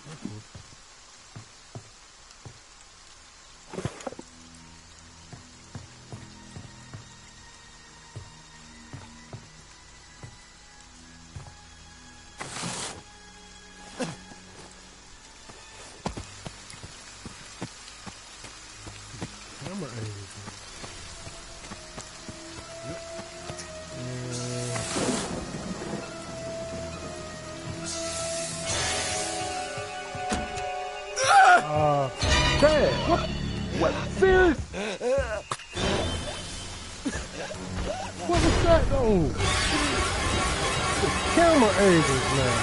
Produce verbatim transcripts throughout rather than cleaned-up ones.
Camera angles. Yep. Uh, Dad, what? What? Serious? What was that though? The camera angles, man.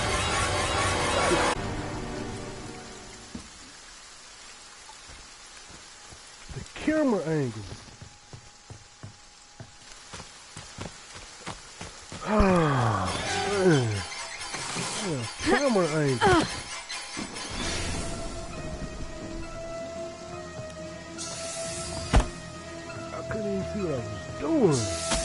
The camera angles. Ah, man. Yeah, camera angles. I couldn't even see what I was doing.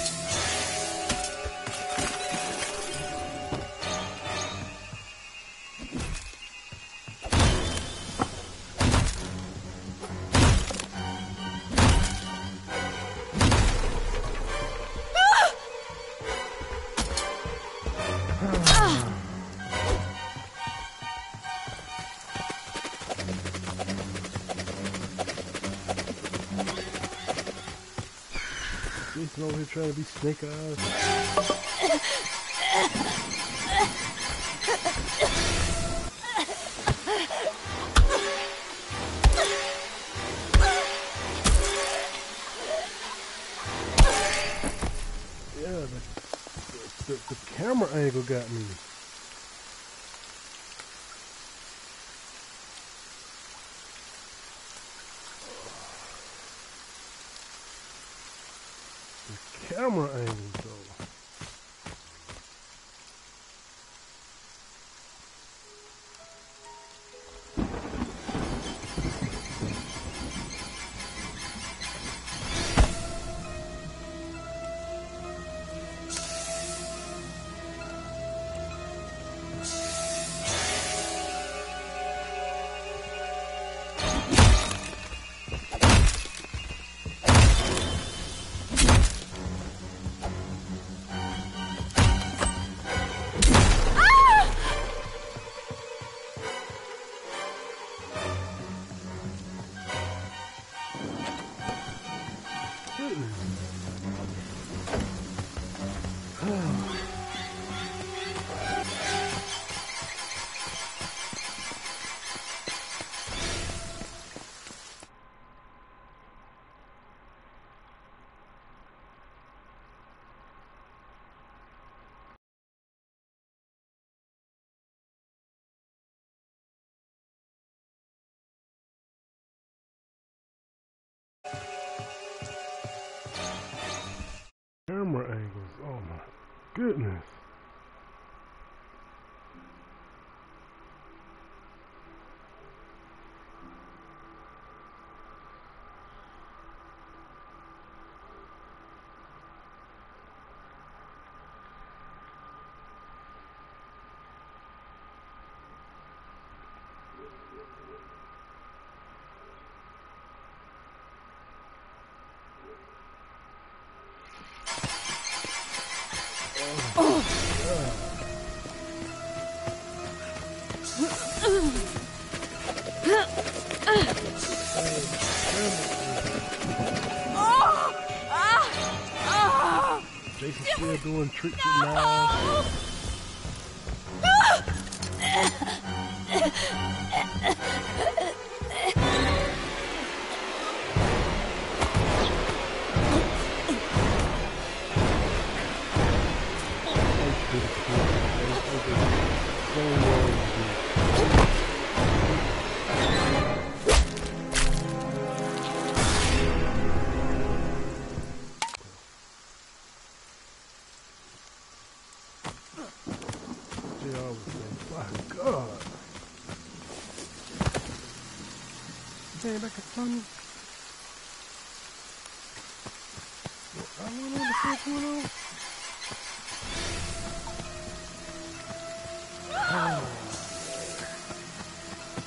Jason over here trying to be snake eyes. Yeah, the, the, the camera angle got me. Camera angles though. Camera angles, oh my goodness. Jason's still doing tricks with knives. Hey, back at Tony. I don't know what the fuck's going on. Oh.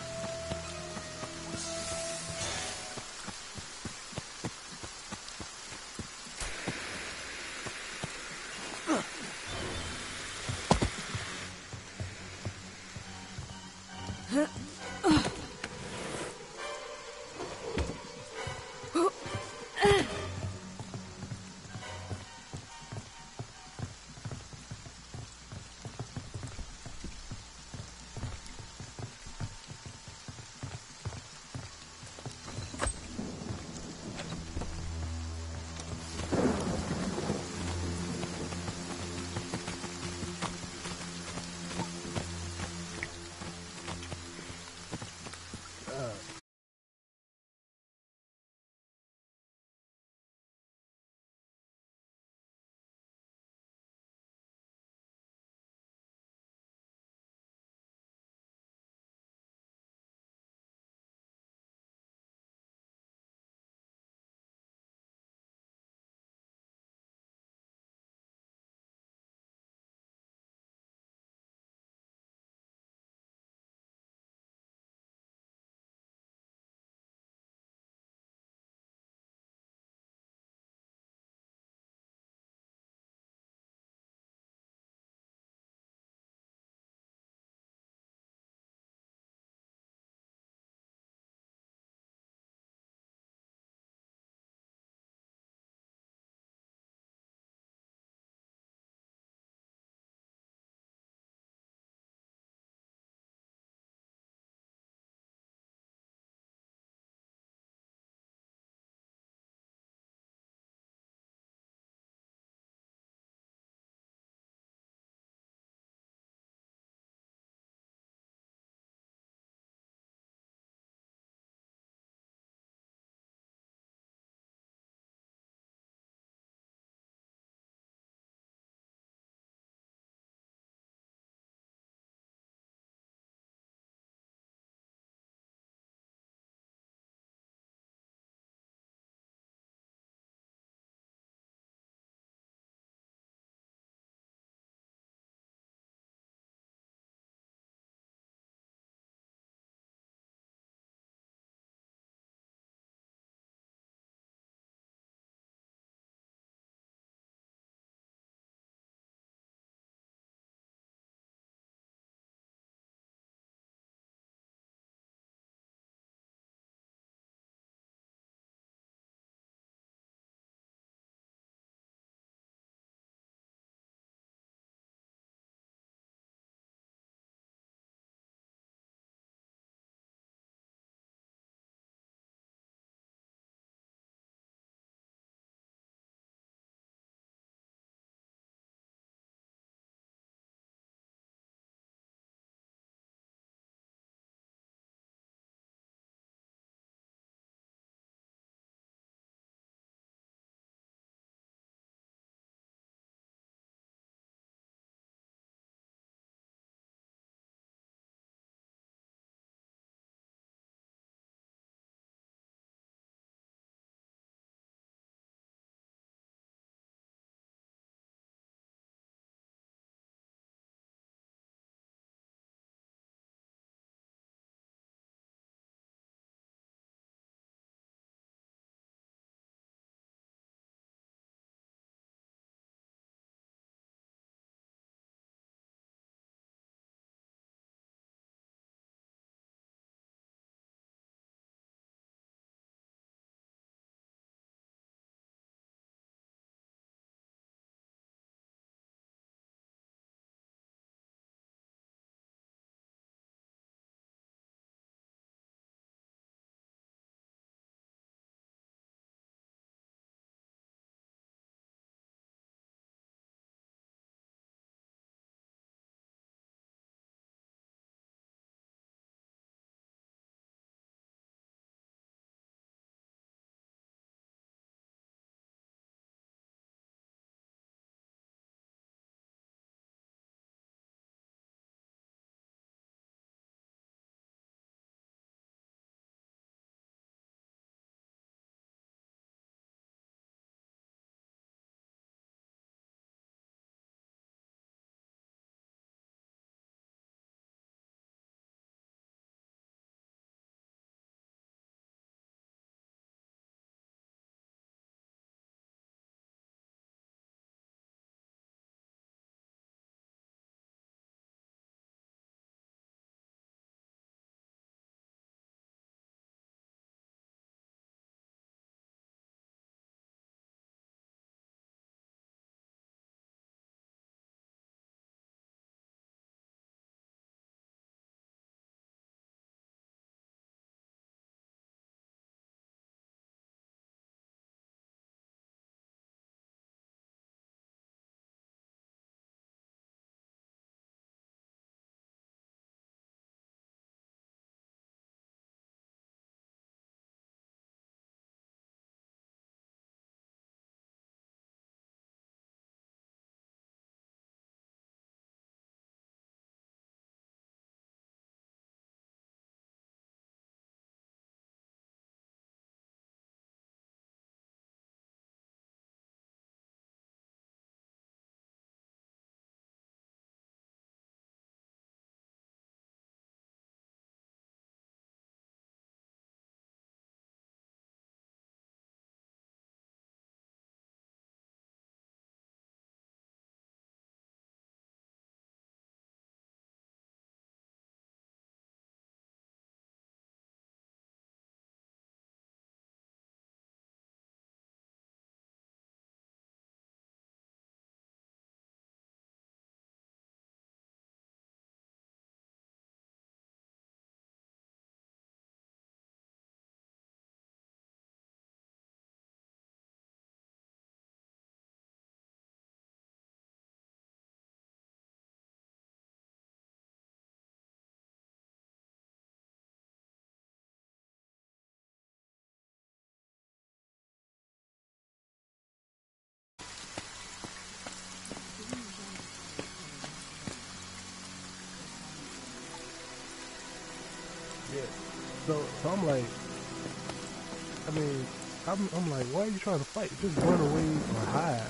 Yeah. So, so I'm like, I mean, I'm, I'm like, why are you trying to fight? Just run away or hide.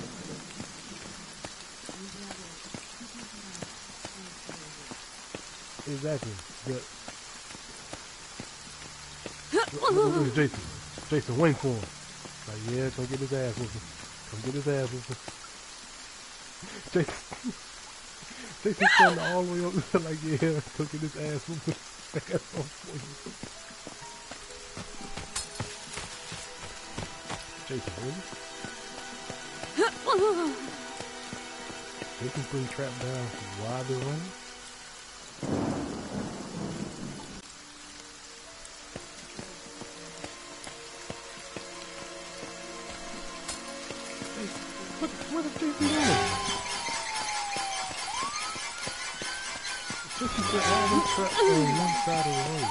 Exactly. The, look, look, look at Jason. Jason, wait for him. Like, yeah, come get his ass whooping. Come get his ass whooping. Jason, Jason standing all the way up there like, yeah, come get his ass whooping. Ass on for you. Jason, really? Jason's being trapped down while they're running? What, what is Jason doing? Jason put all them traps on one side of the road.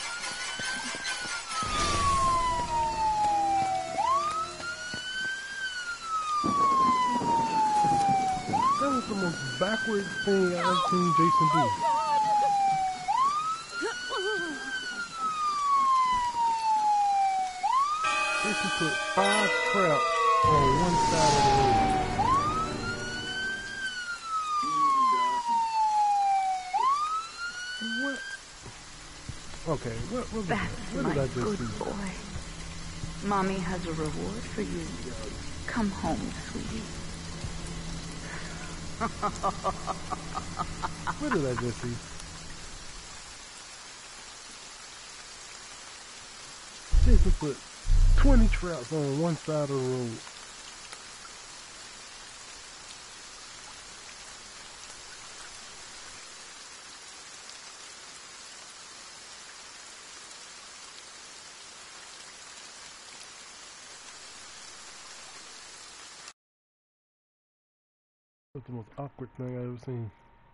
That was the most backward thing I've ever seen Jason do. Jason put five traps on one side of the road. What? Okay, what, what, That's what my did I just good see? boy. Mommy has a reward for you. Come home, sweetie. What did I just see? Jason put twenty traps on one side of the road. That's the most awkward thing I've ever seen.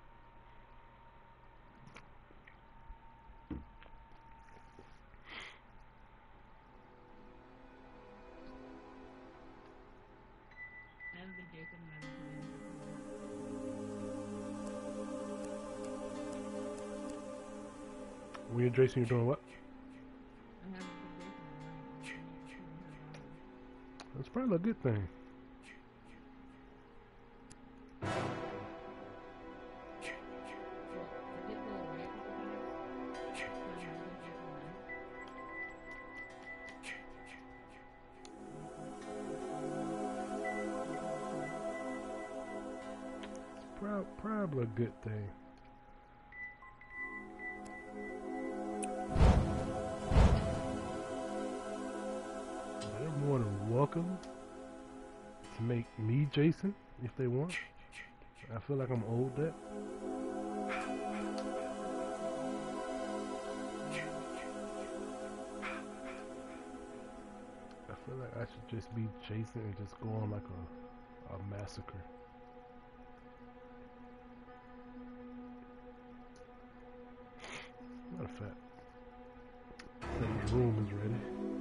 When you're Jason, you're doing what? That's probably a good thing. It's prob probably a good thing. They're more than welcome to make me Jason if they want. I feel like I'm owed that. I feel like I should just be Jason and just go on like a, a massacre. Matter of fact, the room is ready.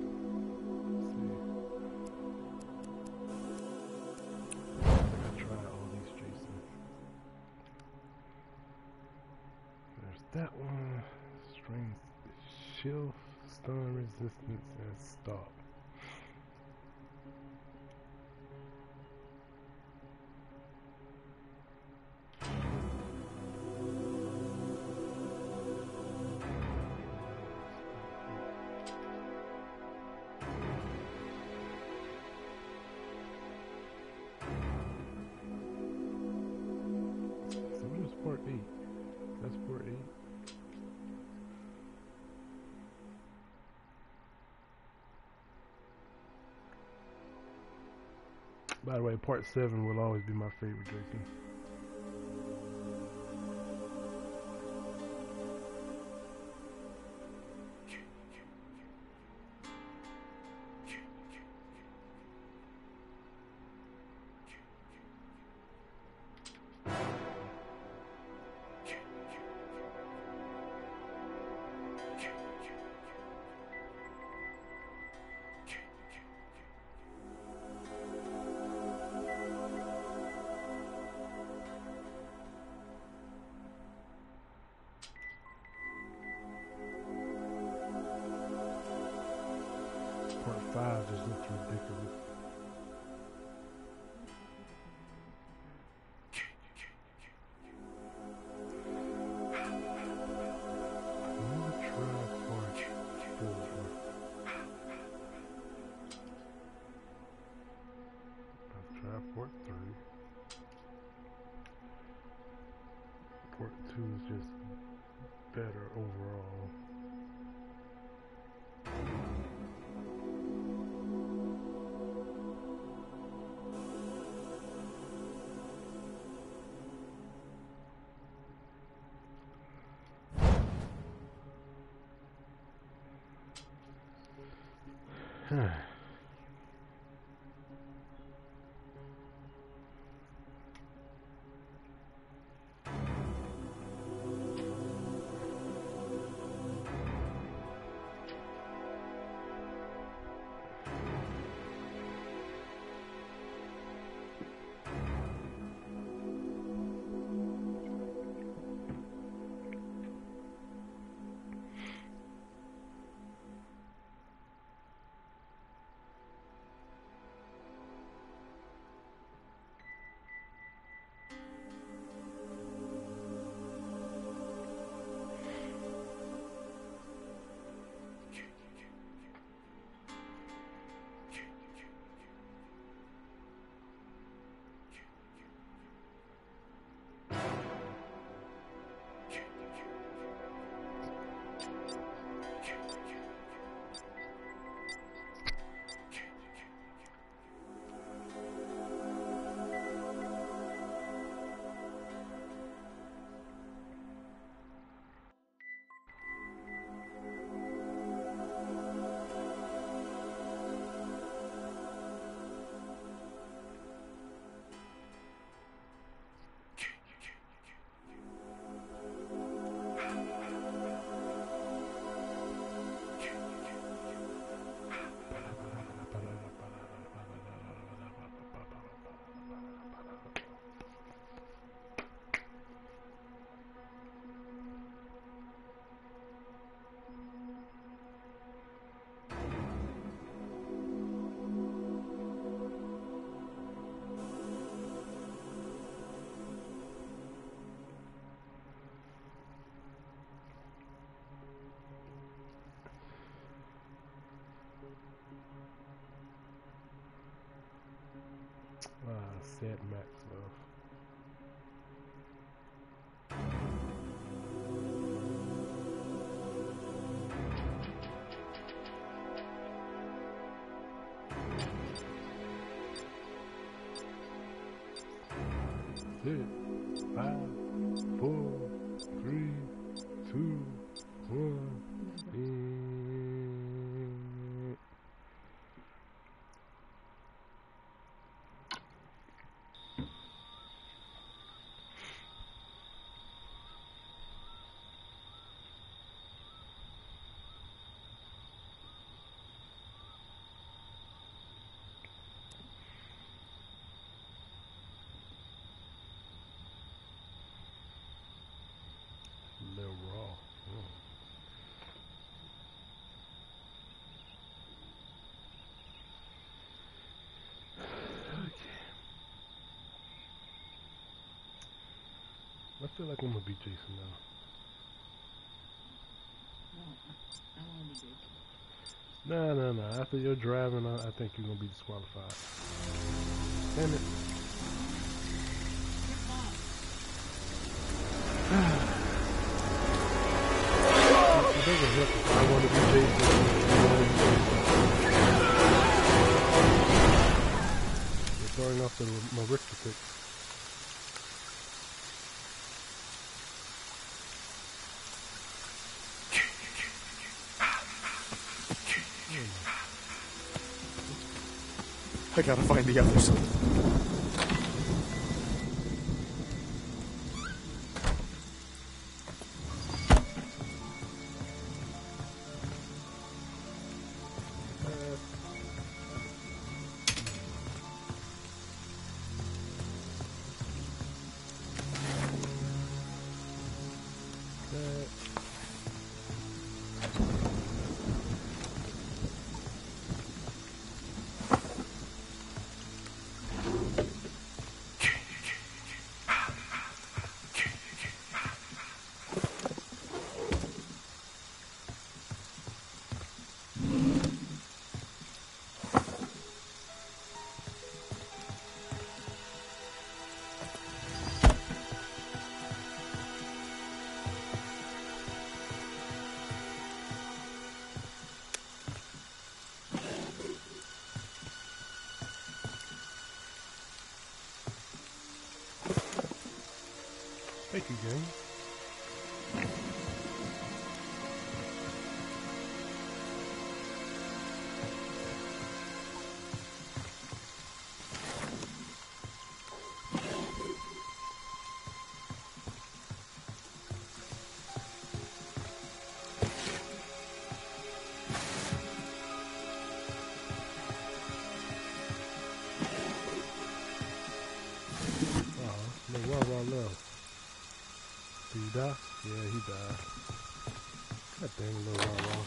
That one, strength, shield, stun resistance, and stop. So what is part eight? That's part eight. By the way, part seven will always be my favorite Jason. Part five just looks ridiculous. Part three. Part two is just better overall. Ah, sad Max love. Six, five, four, three, two, one, and a little raw. Mm. Okay. I feel like I'm gonna beat Jason now. No, I want to be Jason. No, no, no. After your driving, I, I think you're gonna be disqualified. Damn it. It doesn't help if I want to be Jason. You're throwing off the my arithmetic. I gotta find the others. Thank you, game. No, one one left. Did he die? Yeah, he died. God dang, little one one.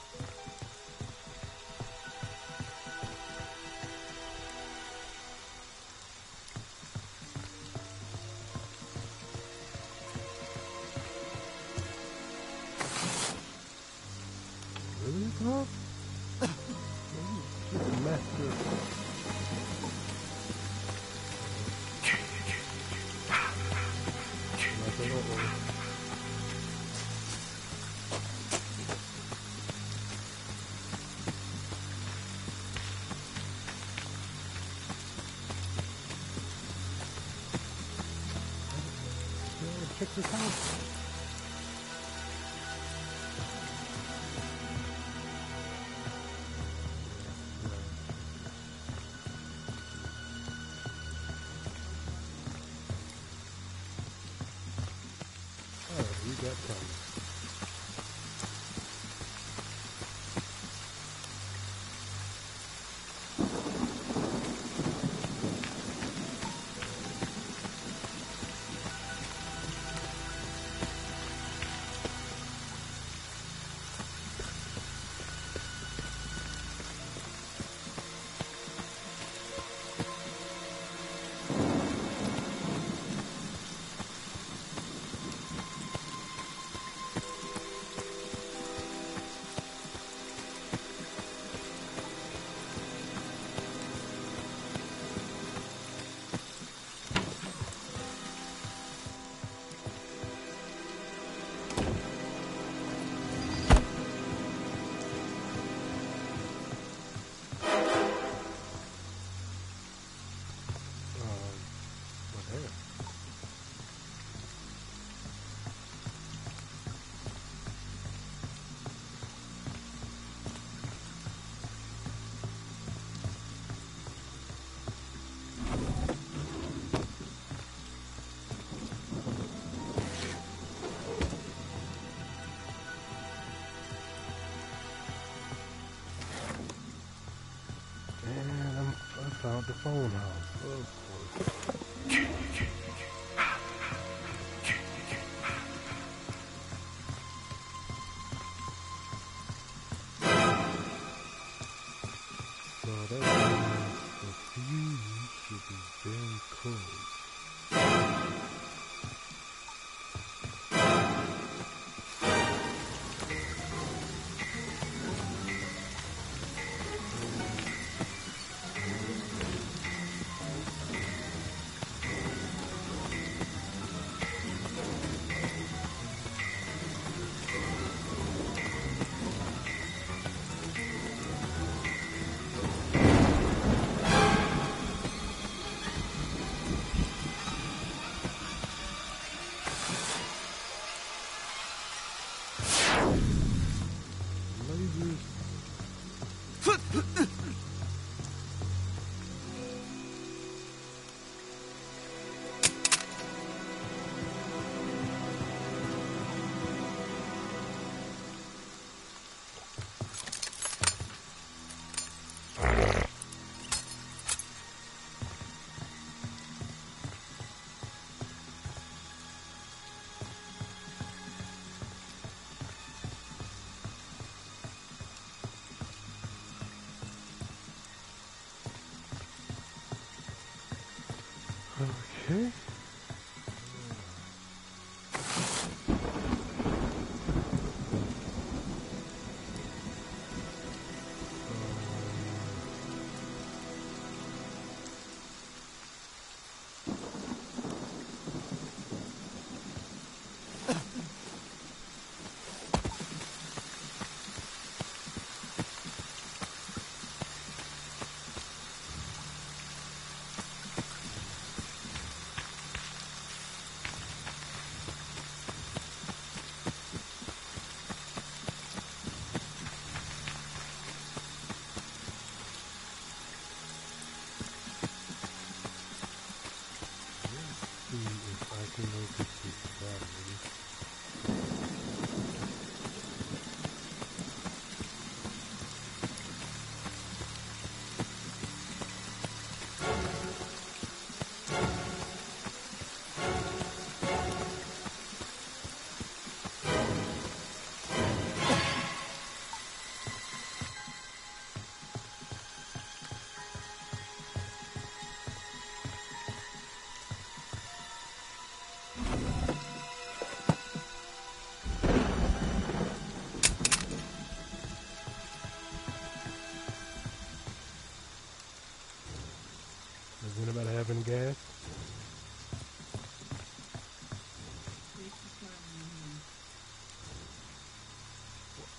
Really, Tom? You're a master. Nothing, uh-oh. Check this out. Alright, we got time. Found the phone house. Oh, boy. So that means the fuse should be very close. Okay.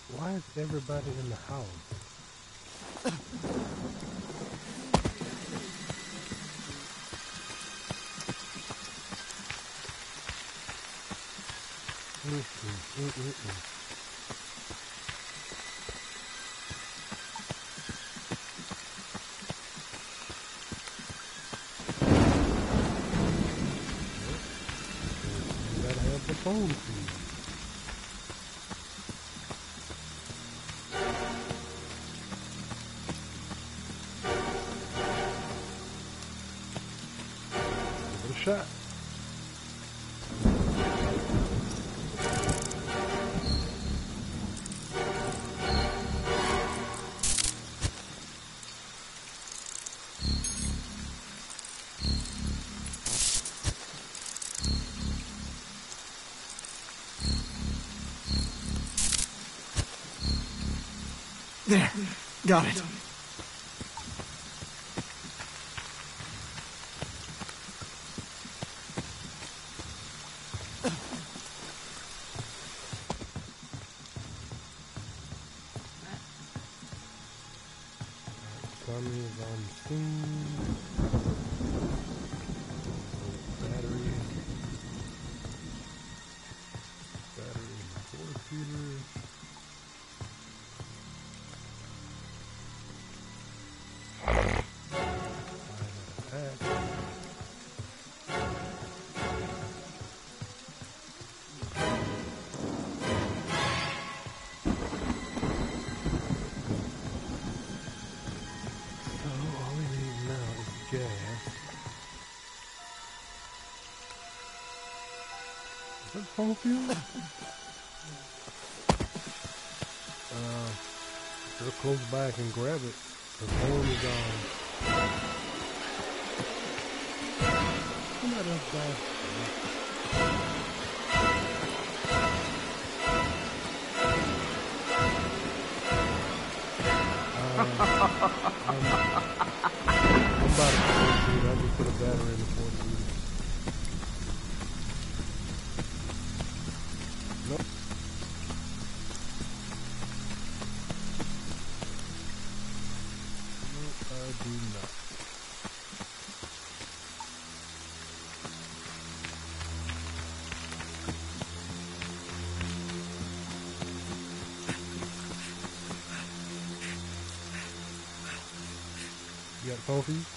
Why is everybody in the house? Mm -mm, mm -mm -mm. You gotta have the phone feed. Give it a shot. There. Got it. Tommy is on the scene. Battery. Battery in the four feeder. Phone field? Uh, if you're close by, I can grab it. The phone is on. Somebody else died. Um, I'm, I'm about to four feet. I just put a battery in the four feet. Nope. Nope, I do not. You got a phone for you?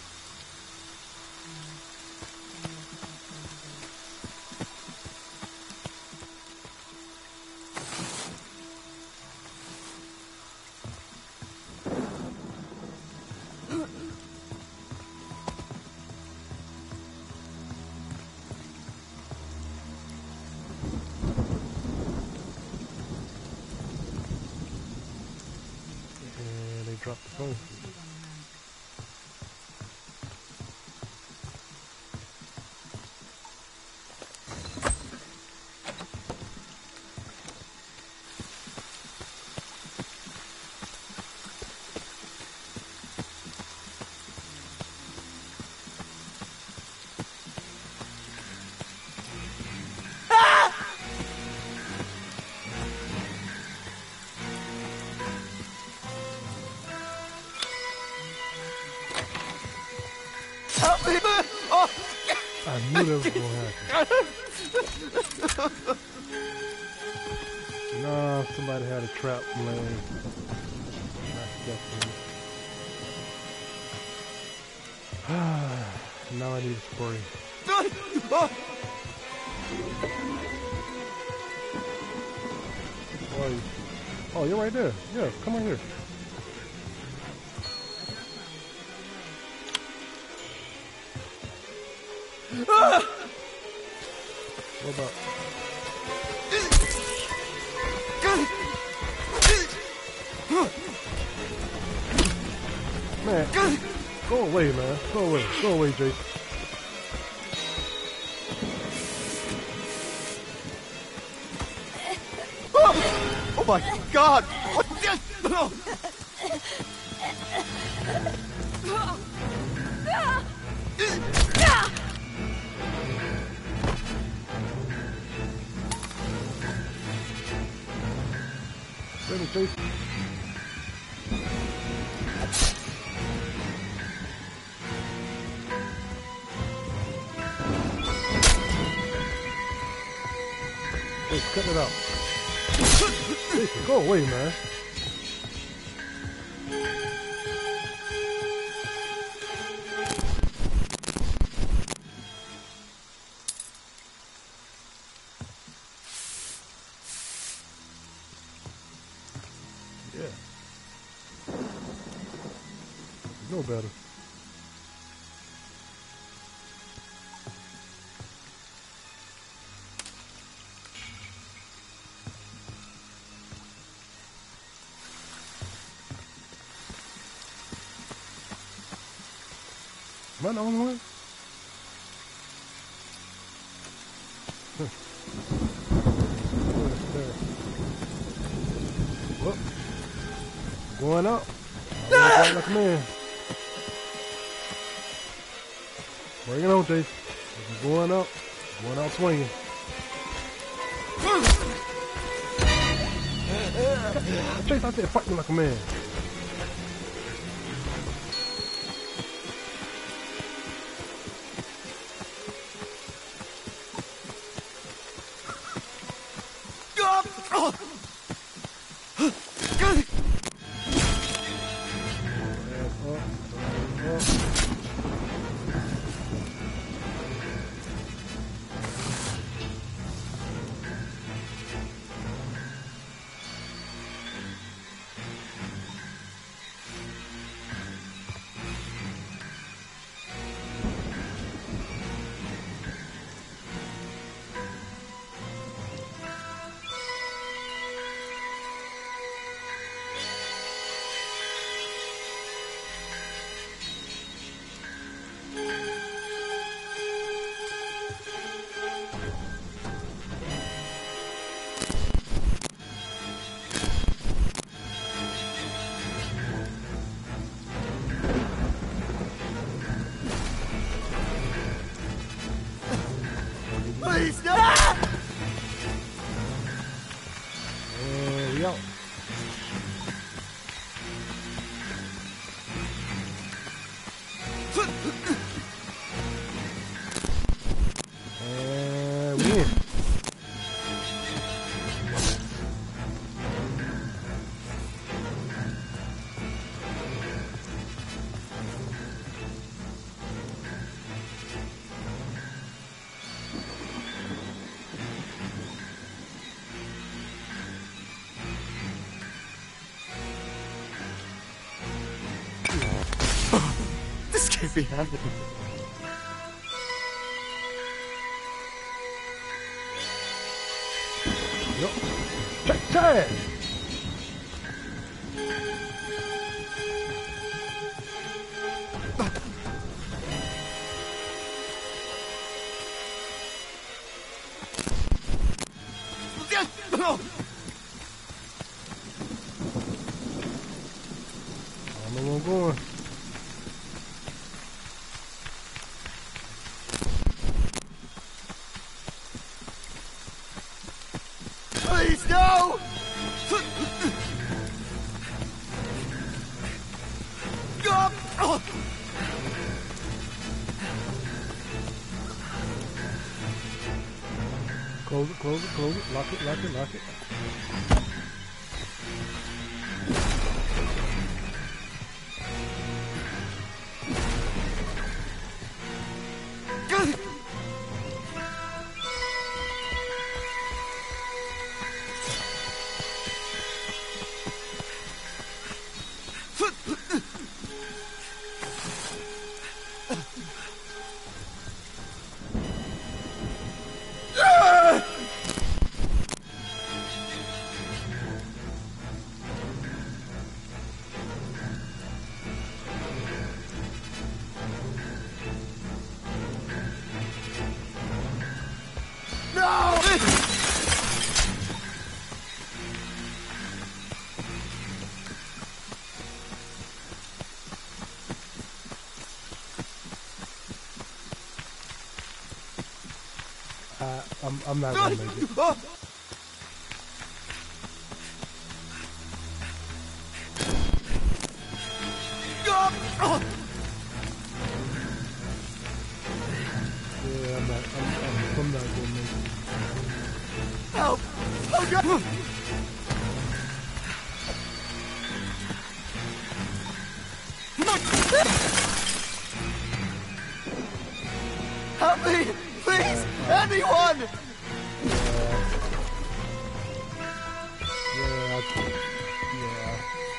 And they dropped the phone. I knew that was going to happen. Nah, somebody had a trap laying. I stepped in it. Now I need a spray. Where are you? Oh, you're right there. Yeah, come on here. What about? Man, go away, man. Go away. Go away, Jason. Oh my God! What the? Damn it, Jason. Jason, cut it out. Jason, go away, man. No better. Am I the only one? Well, going up. I like a man. Bring it on, Jason. We're going up. Going out swinging. Jason, I said fight me like a man. Please, no! There we go. And we in. This can't be happening. Yup. Check, check. No! I don't know where I'm going. Please, no! Close it, close it, close it, lock it, lock it, lock it. I, I'm, I'm not gonna make it. Yeah, I'm not, I'm, I'm, I'm not gonna make it. Help! Oh God! Help me! Please! Anyone! Yeah, I, yeah.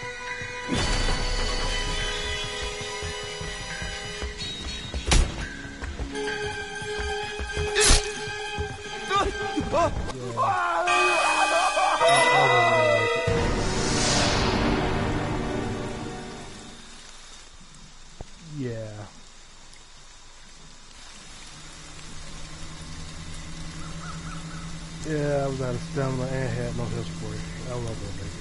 Yeah. Yeah, I was out of stamina and had no health spray. I was not gonna make it.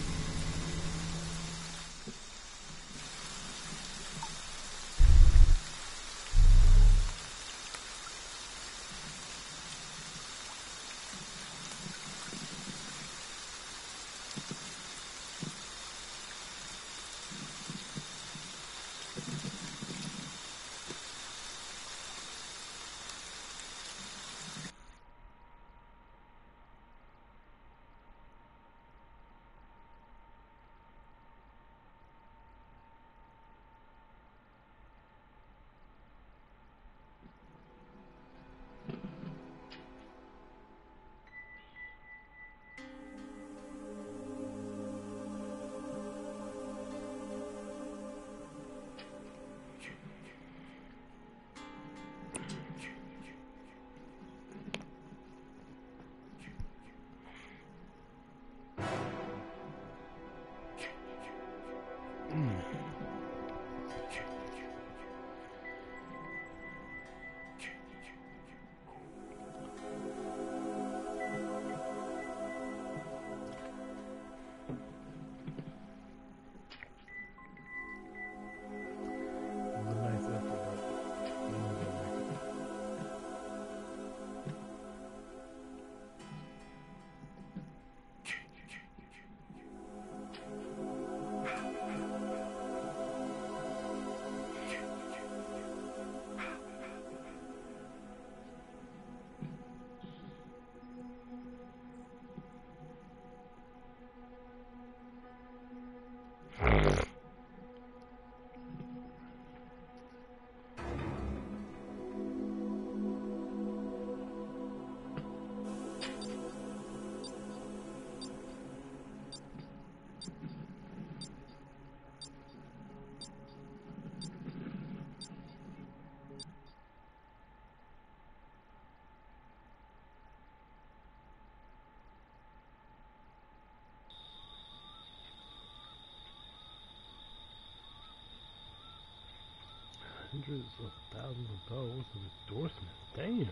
Hundreds of thousands of dollars of endorsements. Damn.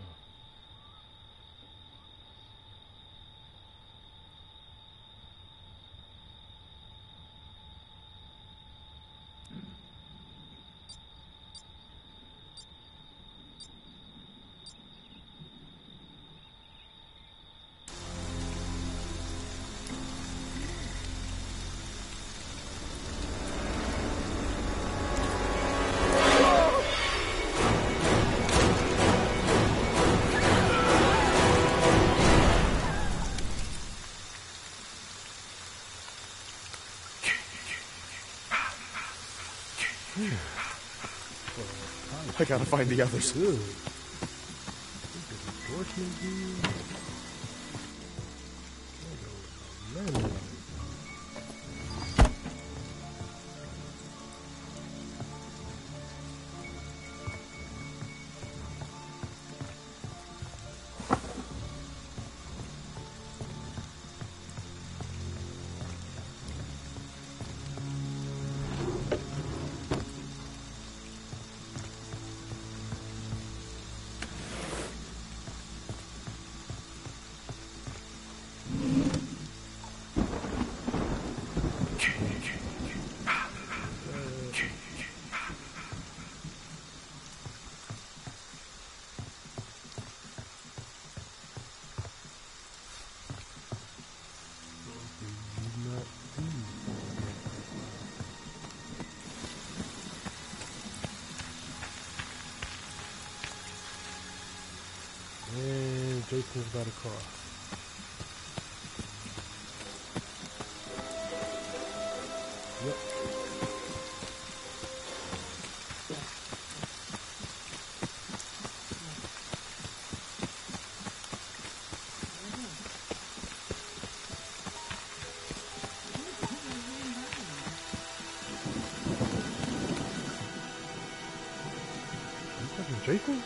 I gotta find the others. Good. Endorsement deal. Man. Jason's by the car. Yep. Jason?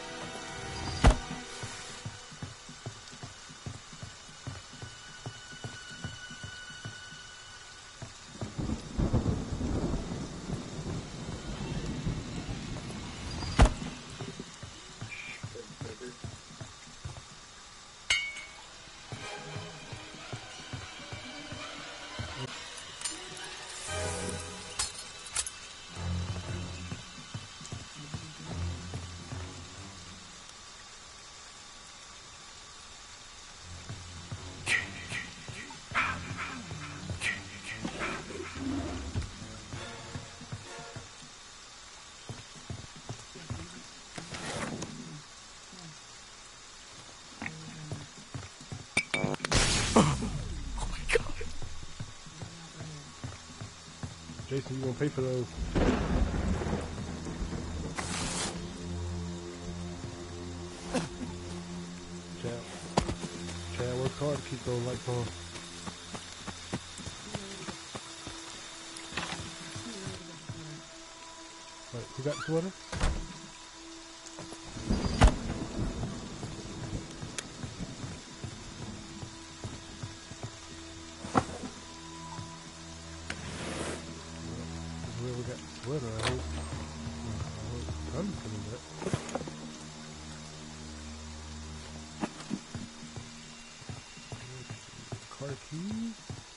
Jason, you gonna pay for those? Chad, Chad works hard to keep those lights on. Wait, who got the sweater? Whoever got the sweater, I hope. I hope Tommy's coming back. Car keys.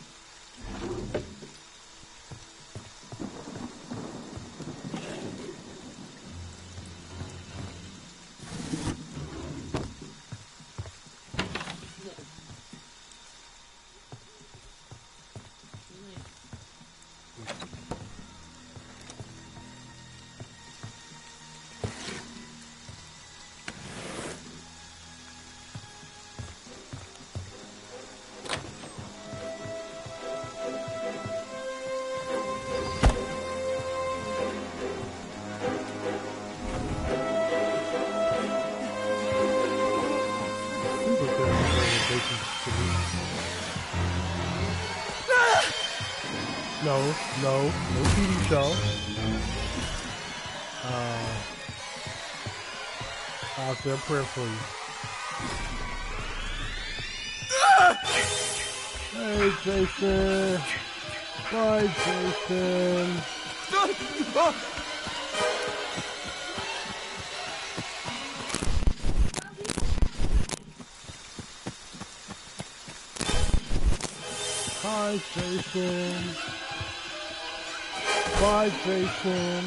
No, no, no T V show. Uh, I'll say a prayer for you. Hey, Jason. Bye, Jason. Hi, Jason. Bye, Jason.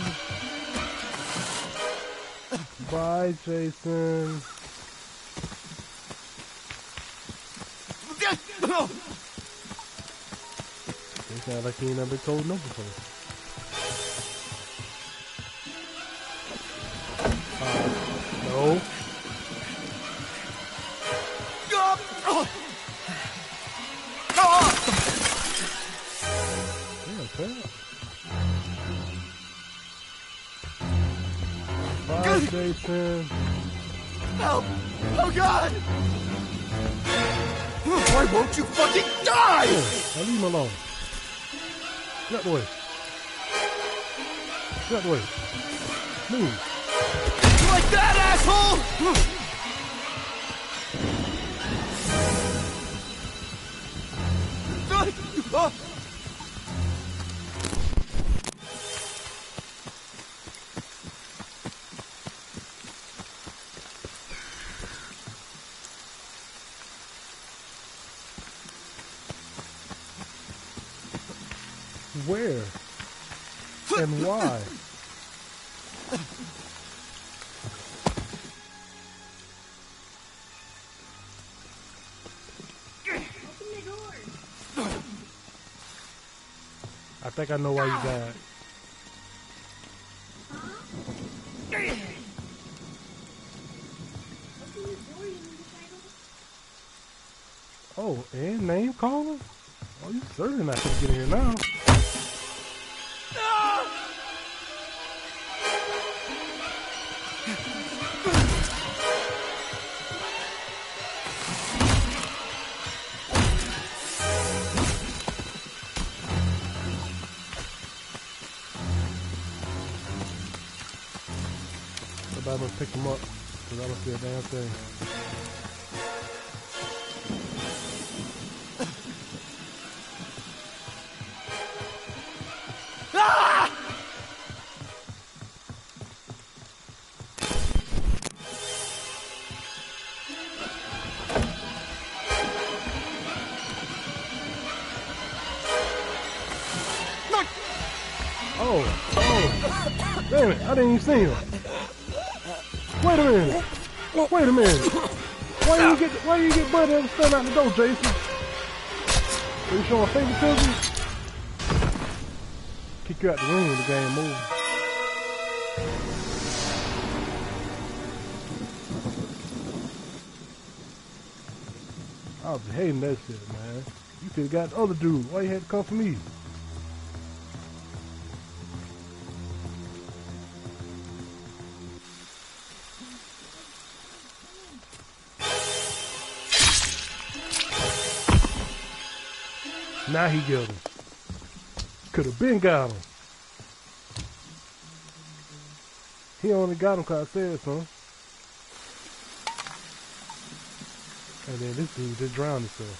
Bye, Jason. They sound like he ain't never told no before. Uh, no. Damn, crap. Bye, Jason. Help! Oh God! Why won't you fucking die? Yeah, now leave him alone. Get out the way. Get out the way. Move. Like that, asshole! Where? And why? I think I know why you died. Oh, and name calling? Oh, you certainly not gonna get in here now. Somebody must pick him up, because I don't see a damn thing. Oh, oh, damn it, I didn't even see him. Wait a minute, wait a minute. Why you get, why you get Buddy to stand out the door, Jason? Are you showing favoritism? Kick you out the room when the game moves. I was hating that shit, man. You could have got the other dude. Why you had to come for me? Now he got him. Could have been got him. He only got him because I said so. And then this dude just drowned himself.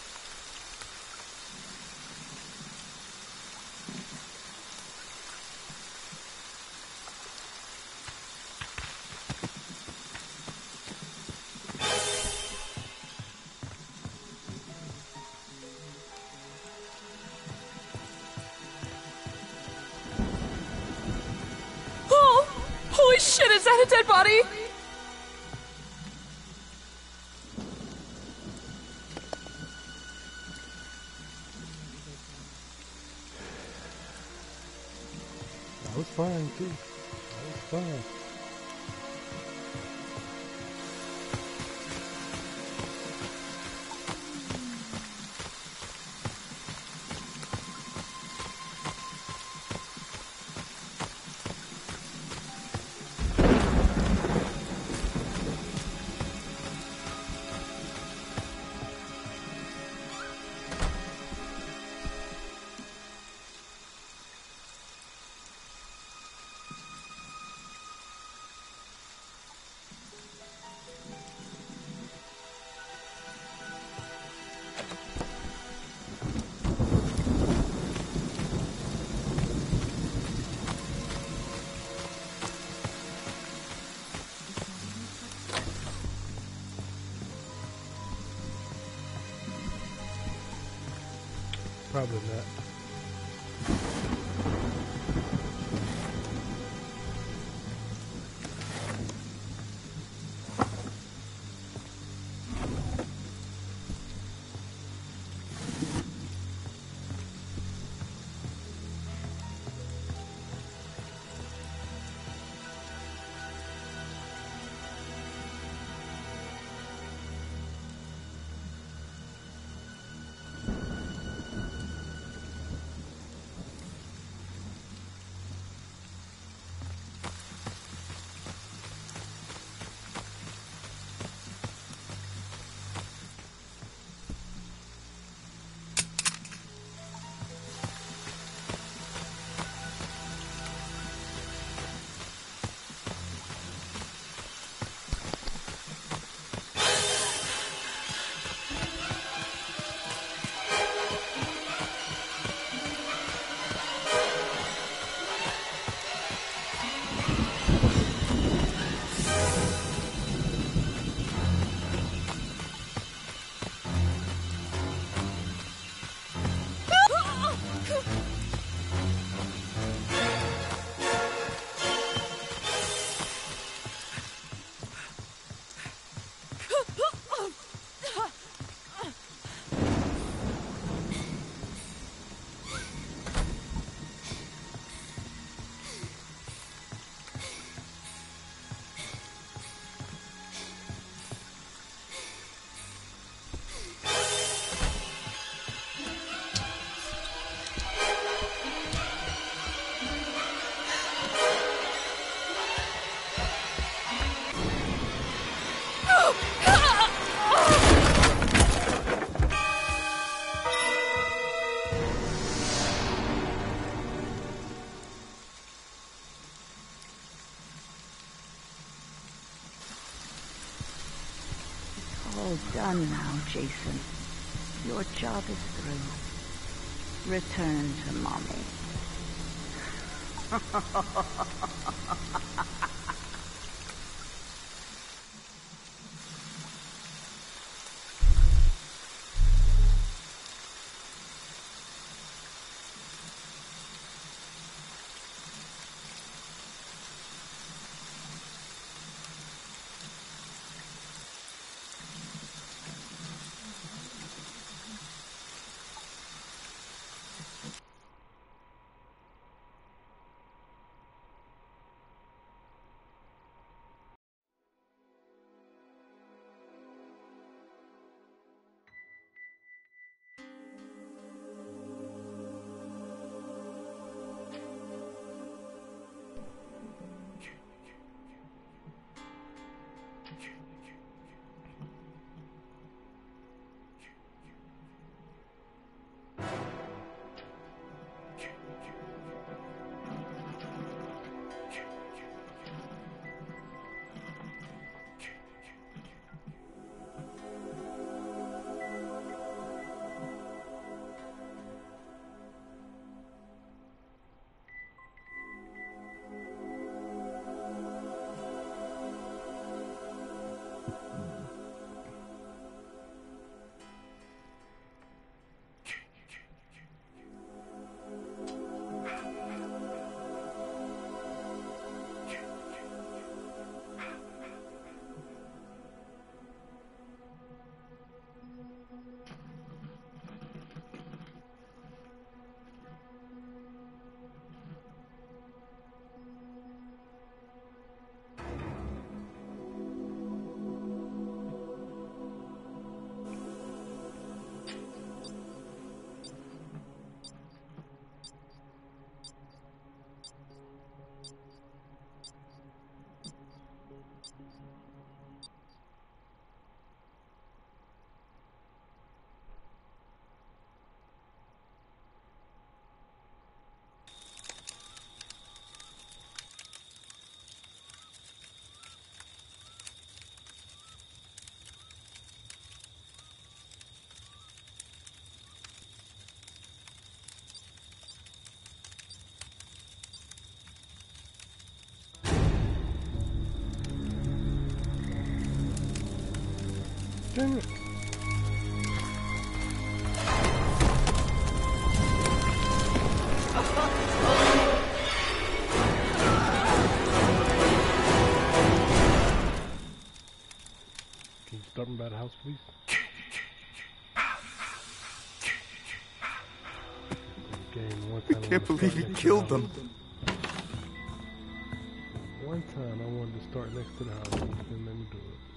Holy shit, is that a dead body? That was fine too. That was fine. Probably not. Done now, Jason. Your job is through. Return to Mommy. Dang it. Can you start me by the house, please? Game, one I time I can't wanted to believe start he next to killed the them. house. One time I wanted to start next to the house, and he didn't let me do it.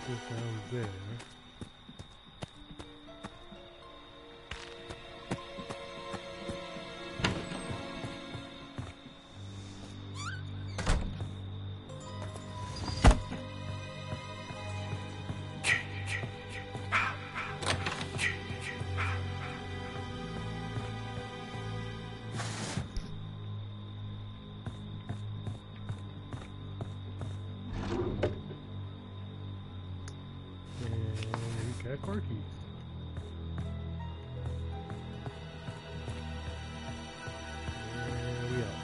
This down there. Got car keys. There we are.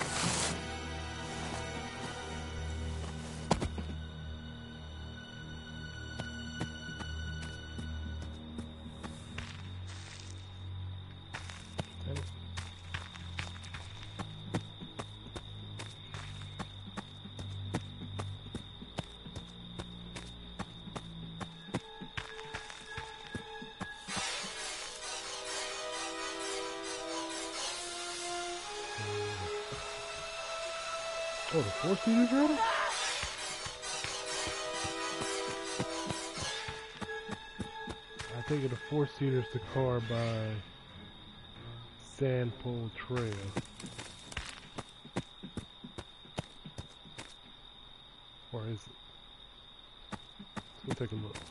Oh, the four-seater's ready? I take it the four-seater's the car by Sandpole Trail. Or is it? Let's go take a look.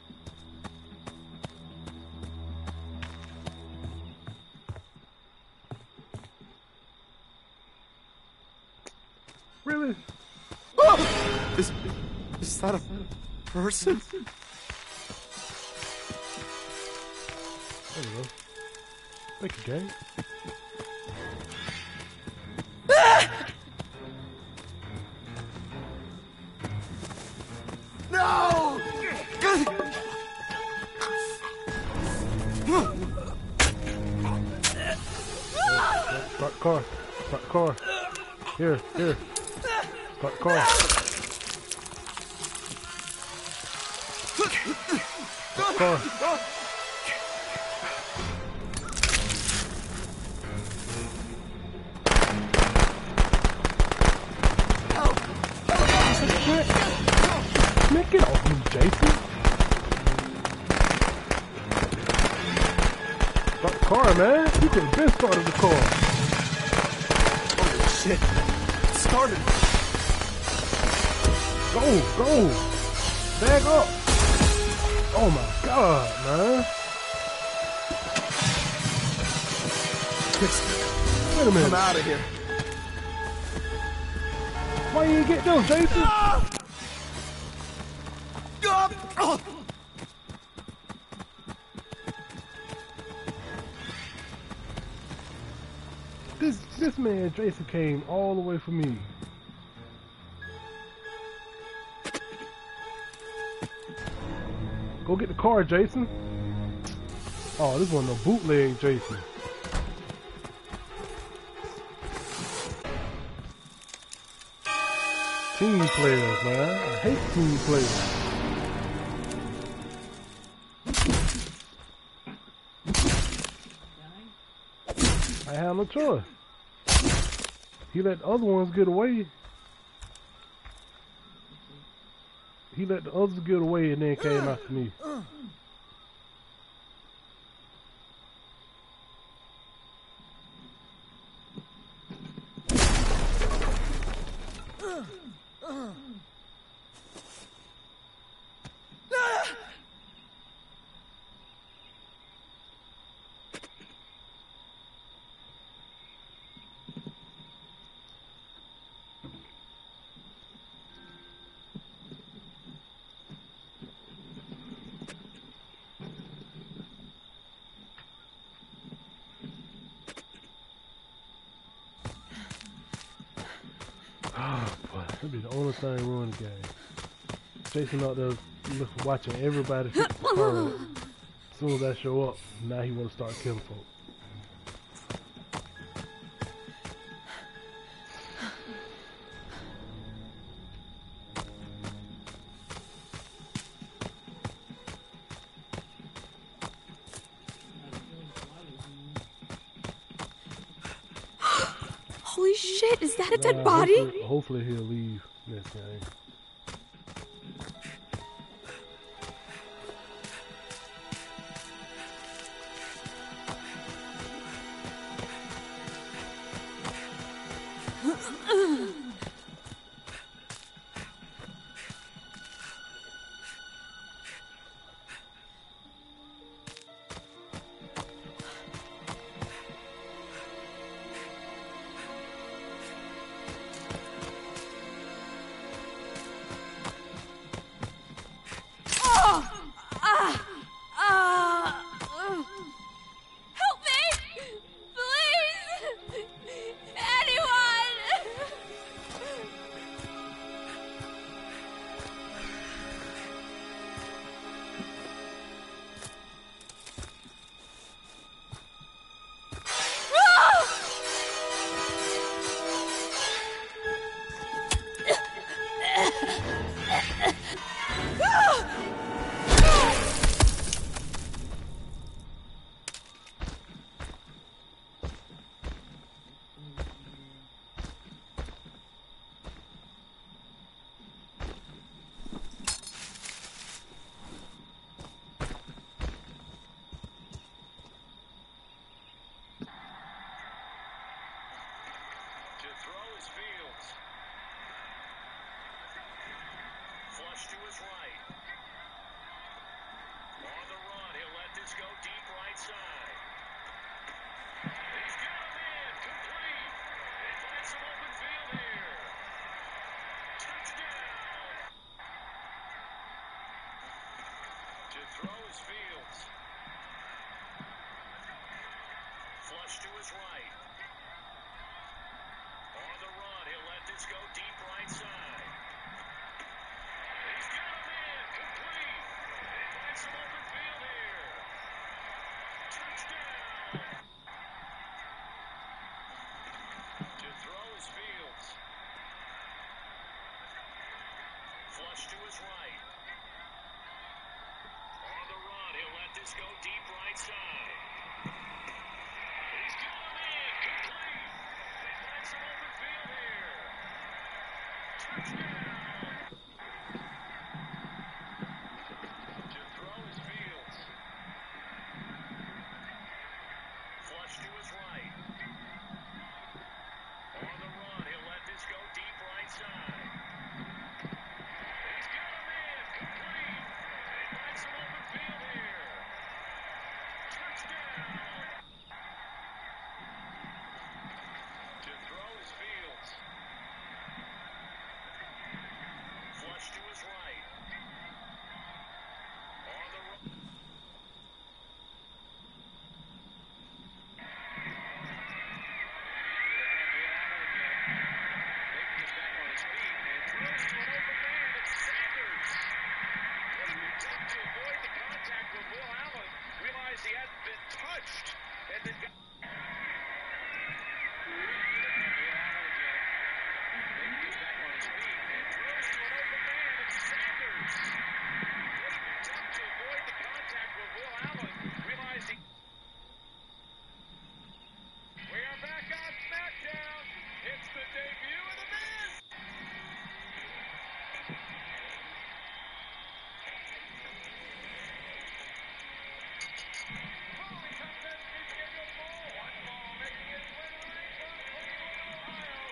Really? Oh! Is, is that a person? There you go. Thank you, gang. No! Start the car. Start the car. Here, here. Start the car. Start the car. Man, get off me, Jason. Start the car, man. You could have been started the car. Holy shit. It started. Go, go. Bag up. Oh my god, man. Wait a minute. I'm out of here. Why you ain't get those, Jason? Ah! Oh! This this man Jason came all the way for me. Go get the car, Jason. Oh, this one no bootleg Jason. Team players, man. I hate team players. I have no choice. He let the other ones get away. He let the others get away and then came after me. Oh boy, that'd be the only thing ruining the game. Jason out there look, watching everybody pick the car up. As soon as I show up, now he want to start killing folks. Holy shit, is that a dead Uh, body? Hopefully, hopefully he'll leave this game. right. On the run, he'll let this go deep right side. He's got a man, complete. They find some open field here. Touchdown. To throw is Fields. Flush to his right. On the run, he'll let this go deep right side. He's got a man, complete. They find some open field here. Touchdown. To throw is Fields. Flush to his right. On the run, he'll let this go deep right side. He's got a man, complete. They find some open field here. Touchdown. To throw is Fields. Flush to his right. On the run. Gets back on his feet and throws to an open man. It's Sanders. What did he do to avoid the contact with Will Allen? Realized he hadn't been touched and then got. Will Allen again. Then gets back on his feet and throws to an open man. It's Sanders. What did he do to avoid the contact with Will Allen? Realized he. We are back on SmackDown. It's the debut of the Miz. Foley comes in, he's getting a ball. One ball making its way to the ring from Cleveland, Ohio.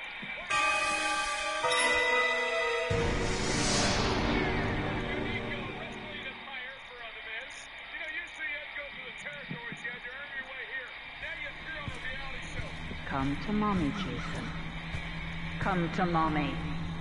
Unique wrestling attire for the Miz. You know, usually you had to go through the territories. You had to earn your way here. Now you appear on a reality show. Come to mommy, Jason. Come to mommy.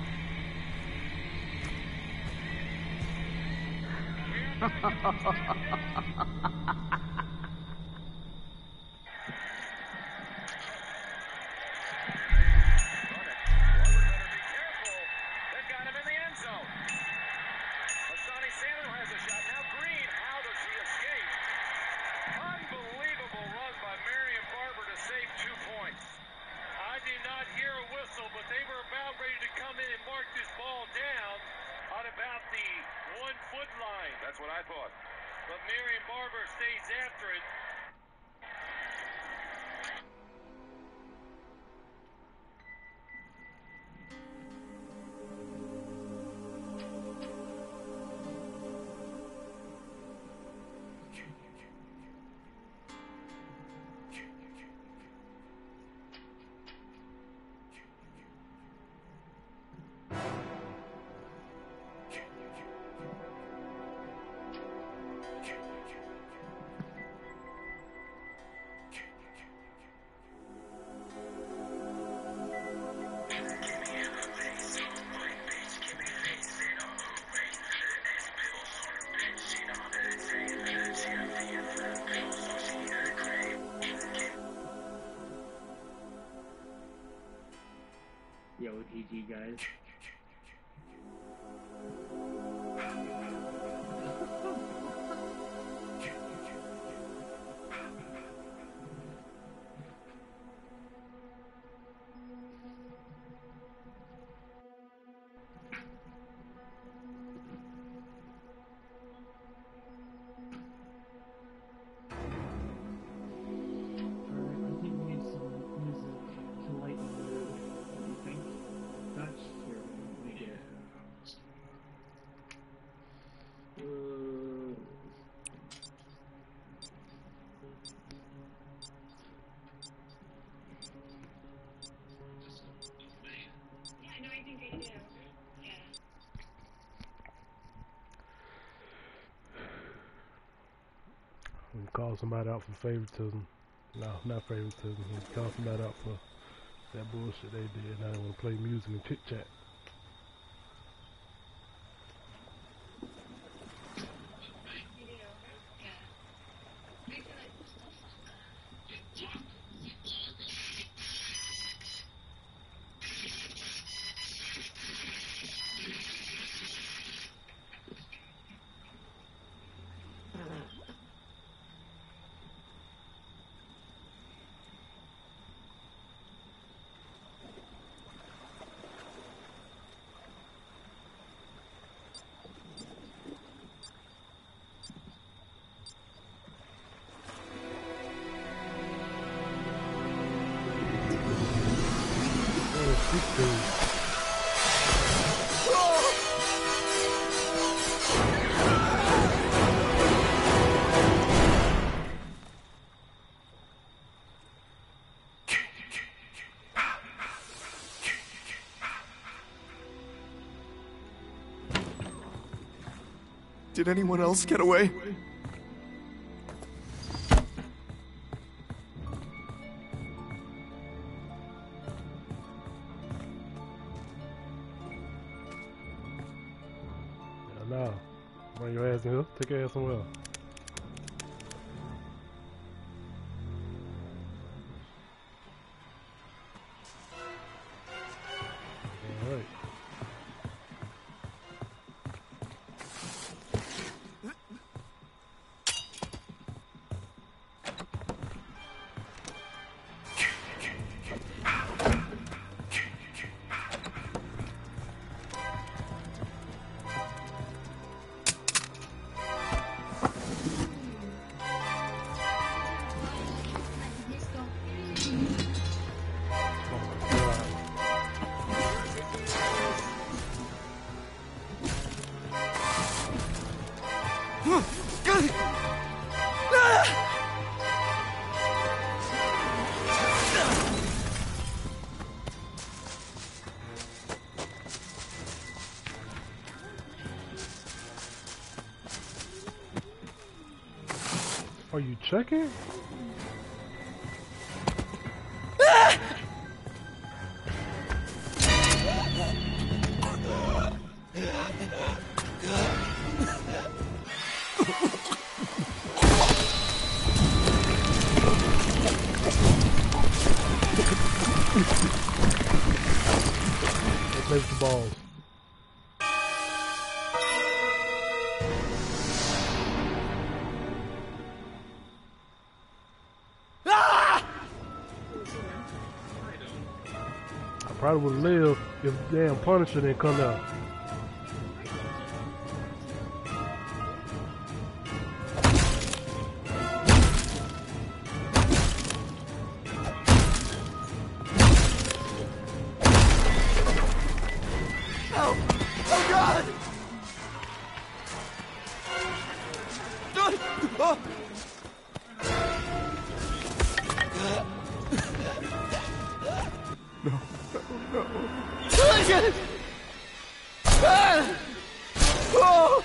They've got him in the end zone. Masani Samuel has a shot. Now Green, how does he escape? Unbelievable run by Marion Barber to save two points. I did not hear a whistle, but they were about ready to come in and mark this ball down on about the one-foot line. That's what I thought. But Marion Barber stays after it. Yo, G G guys. And call somebody out for favoritism. No, not favoritism. He call somebody out for that bullshit they did. Now they want to play music and chit chat. This dude. Did anyone else get away? No. Bring your ass in here. Take your ass somewhere else. Alright. Are you checking? Let's make the balls. Probably would live if damn Punisher didn't come out. Oh! Oh God! Oh! No. No. Oh!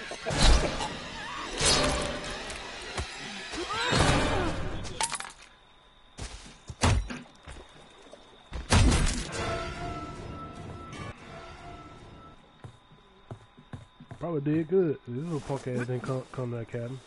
Probably did good. This little punk ass didn't come, come to that cabin.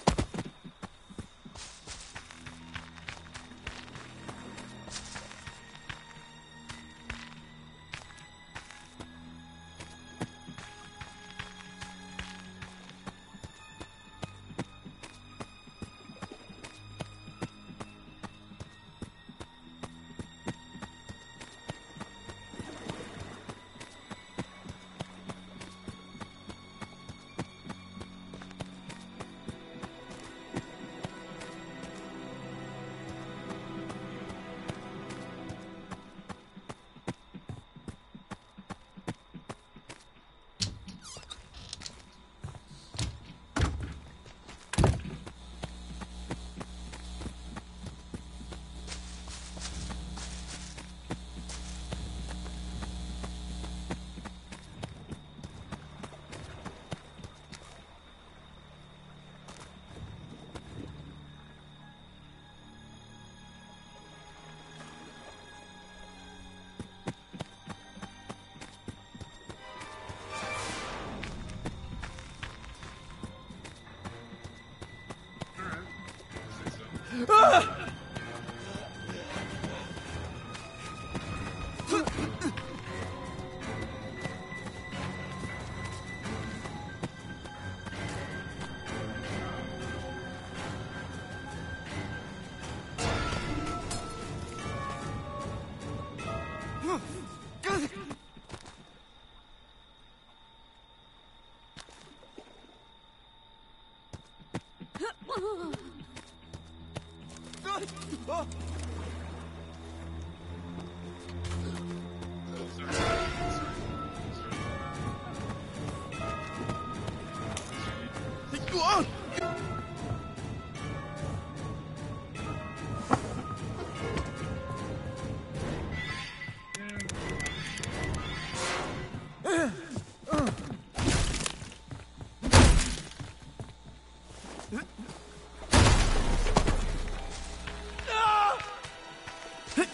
Ah!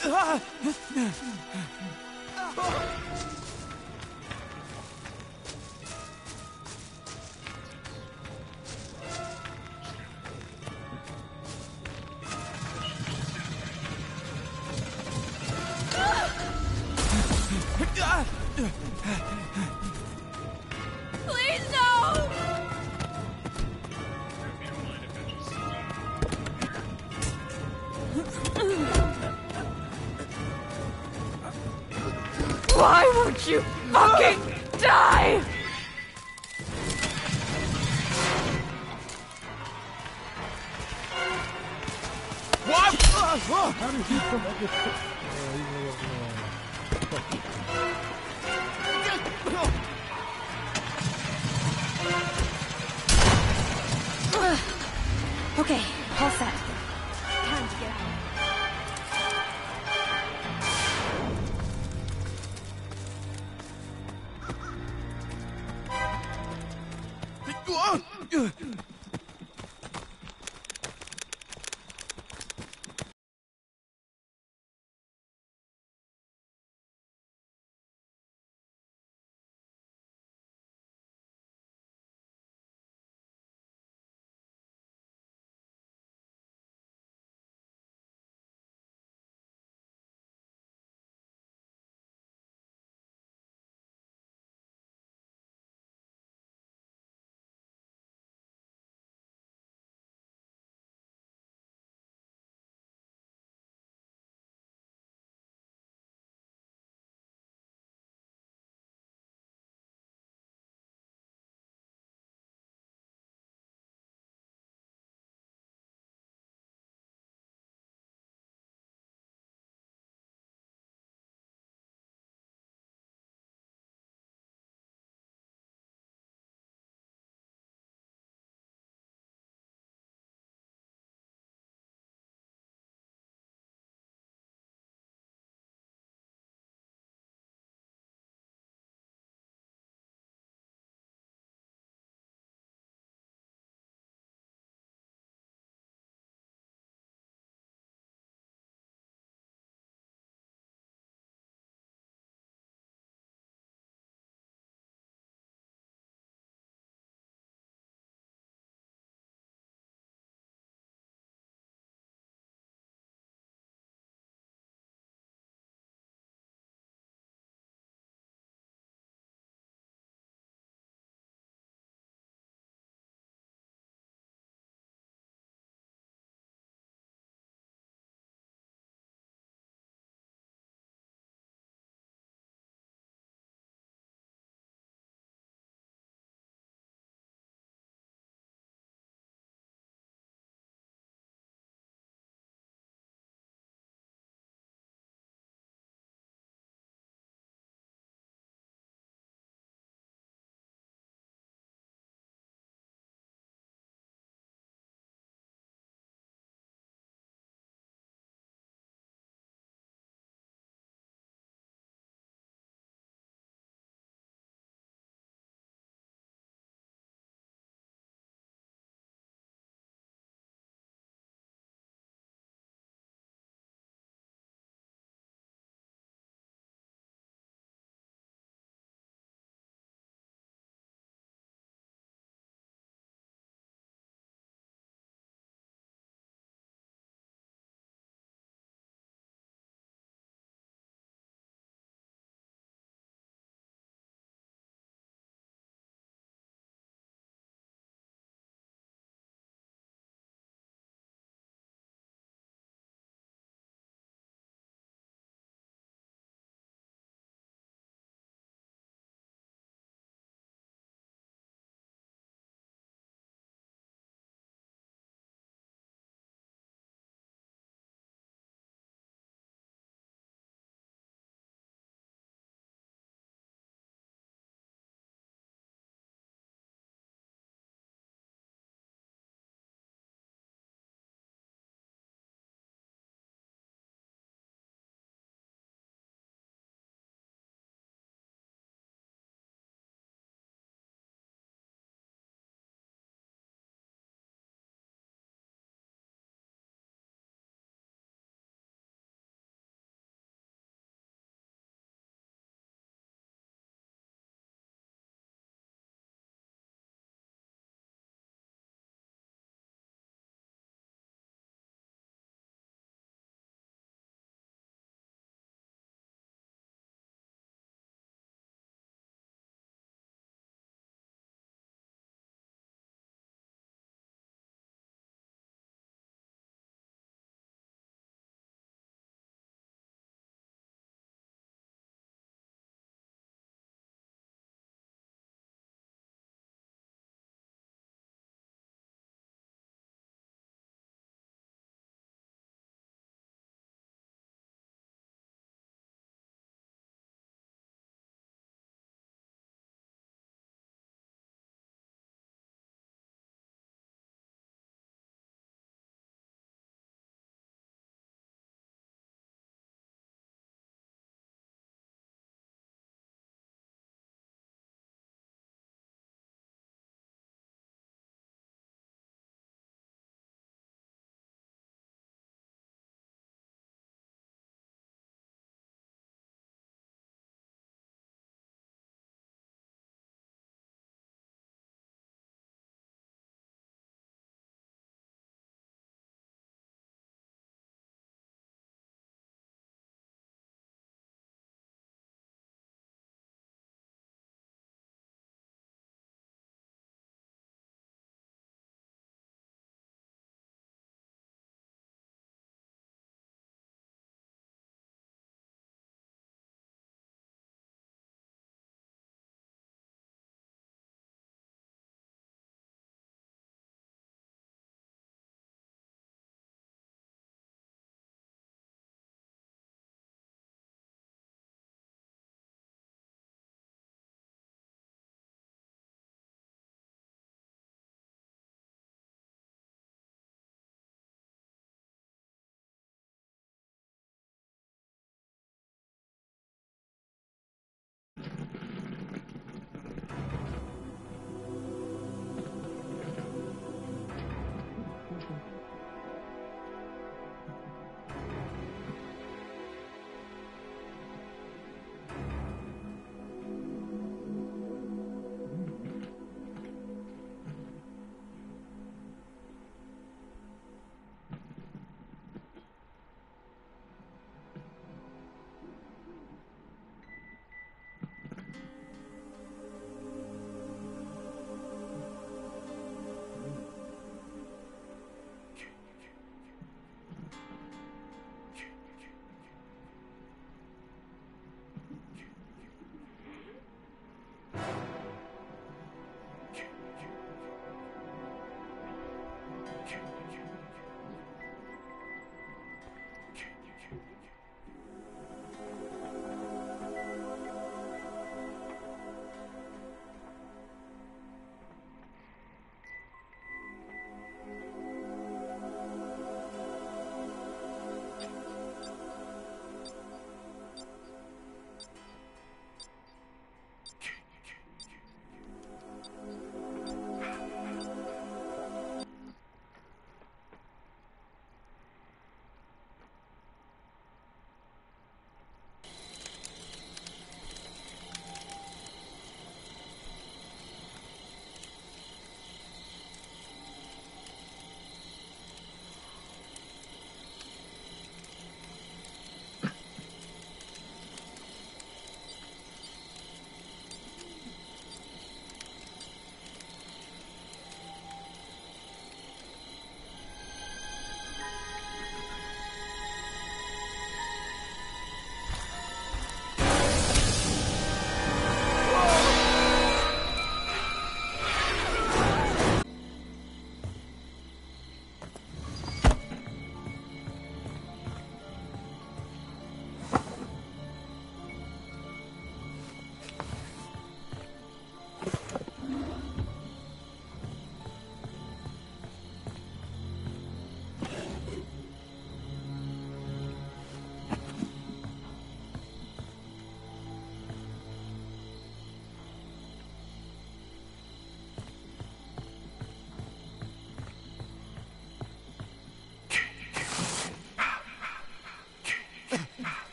Please, no! Why won't you fucking die? What? How did he come up with... Oh, he's way up there. Okay, all set. Time to get out.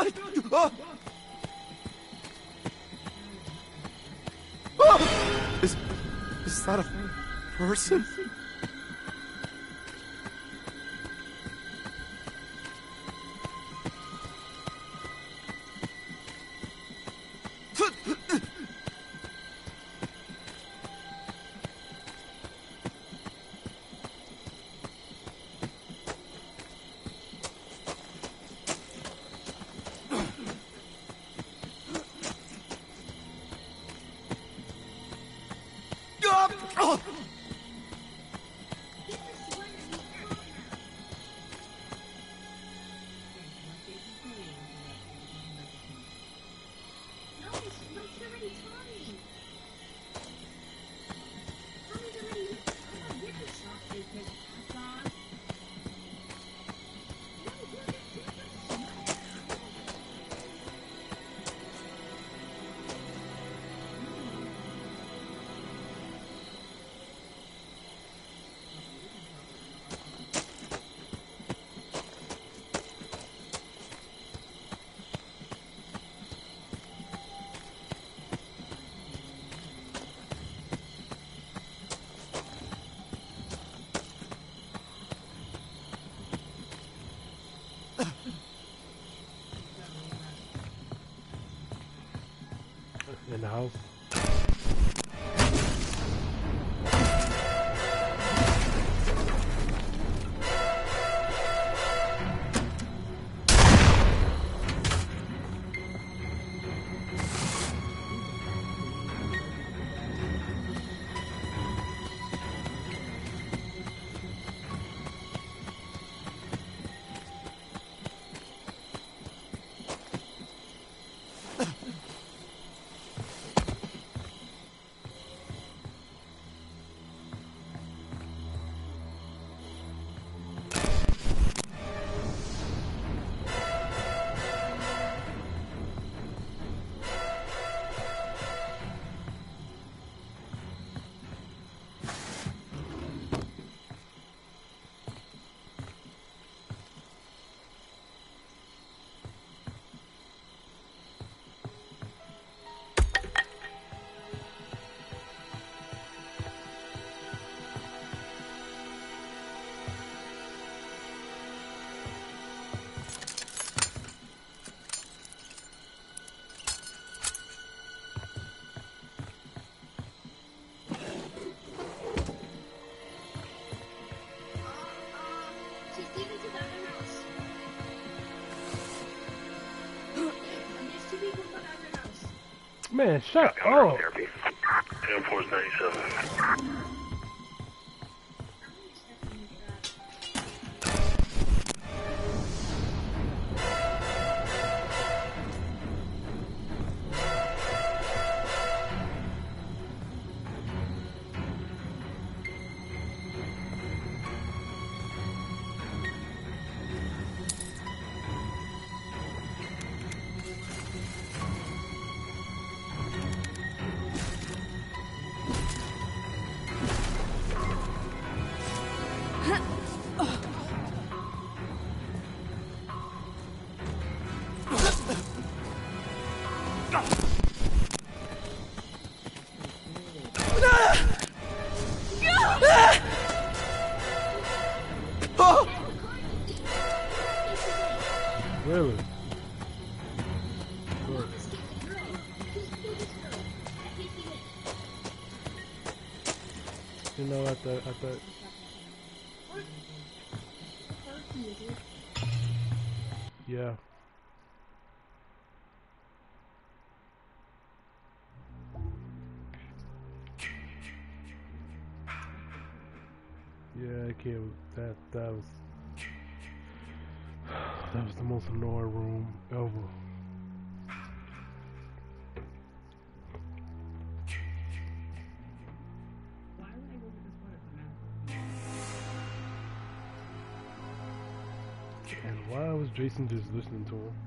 God! Oh! Oh! Is, is that a person? In the house. Man, shut up. Therapy. ten four ninety-seven. Really? You know, at the at the yeah. Yeah, that kid was that that was that was the most annoying room ever. And why was Jason just listening to him?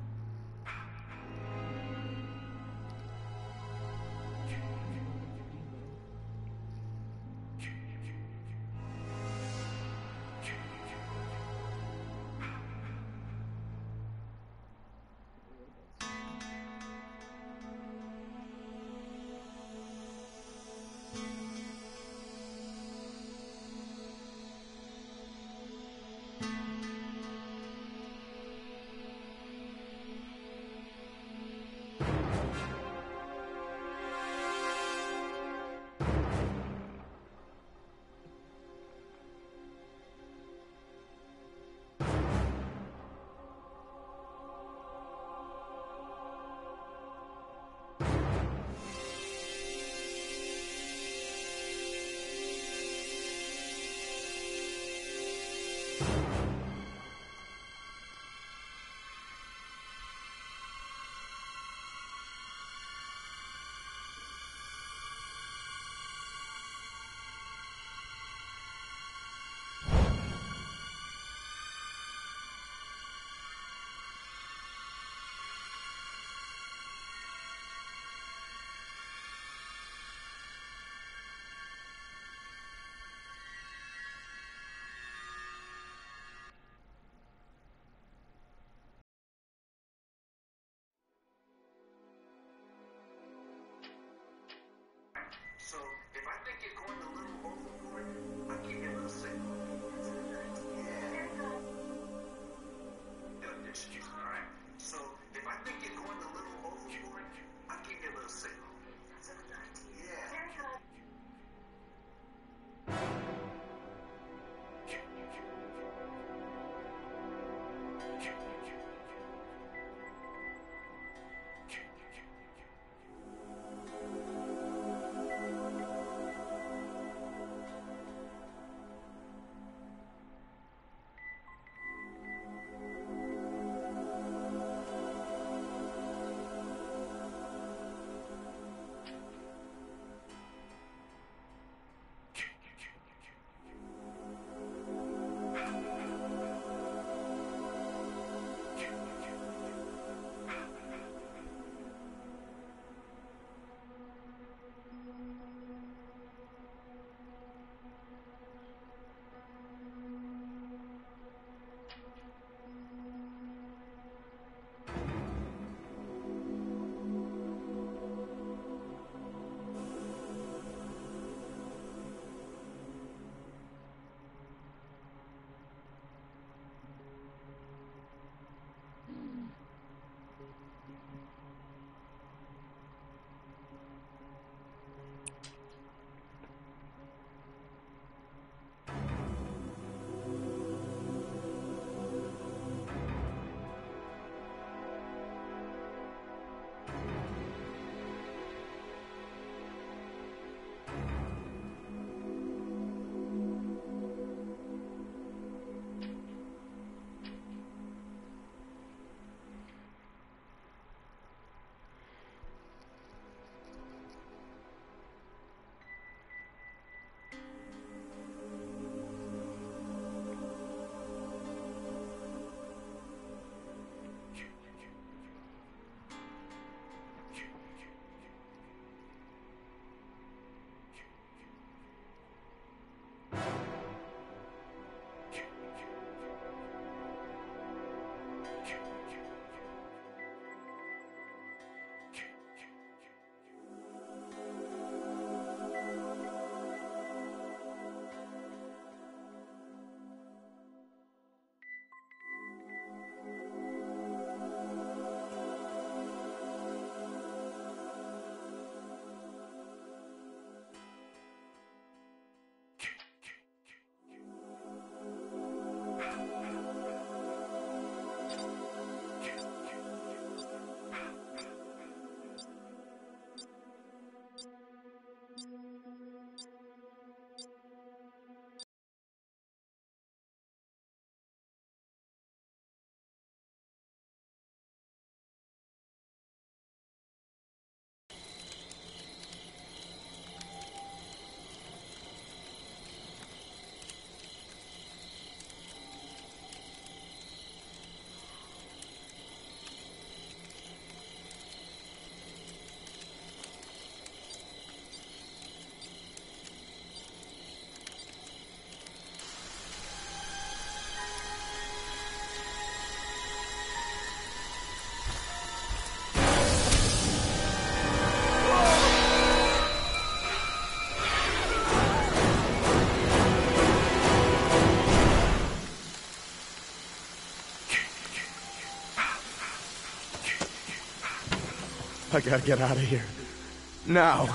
I gotta get out of here. Now.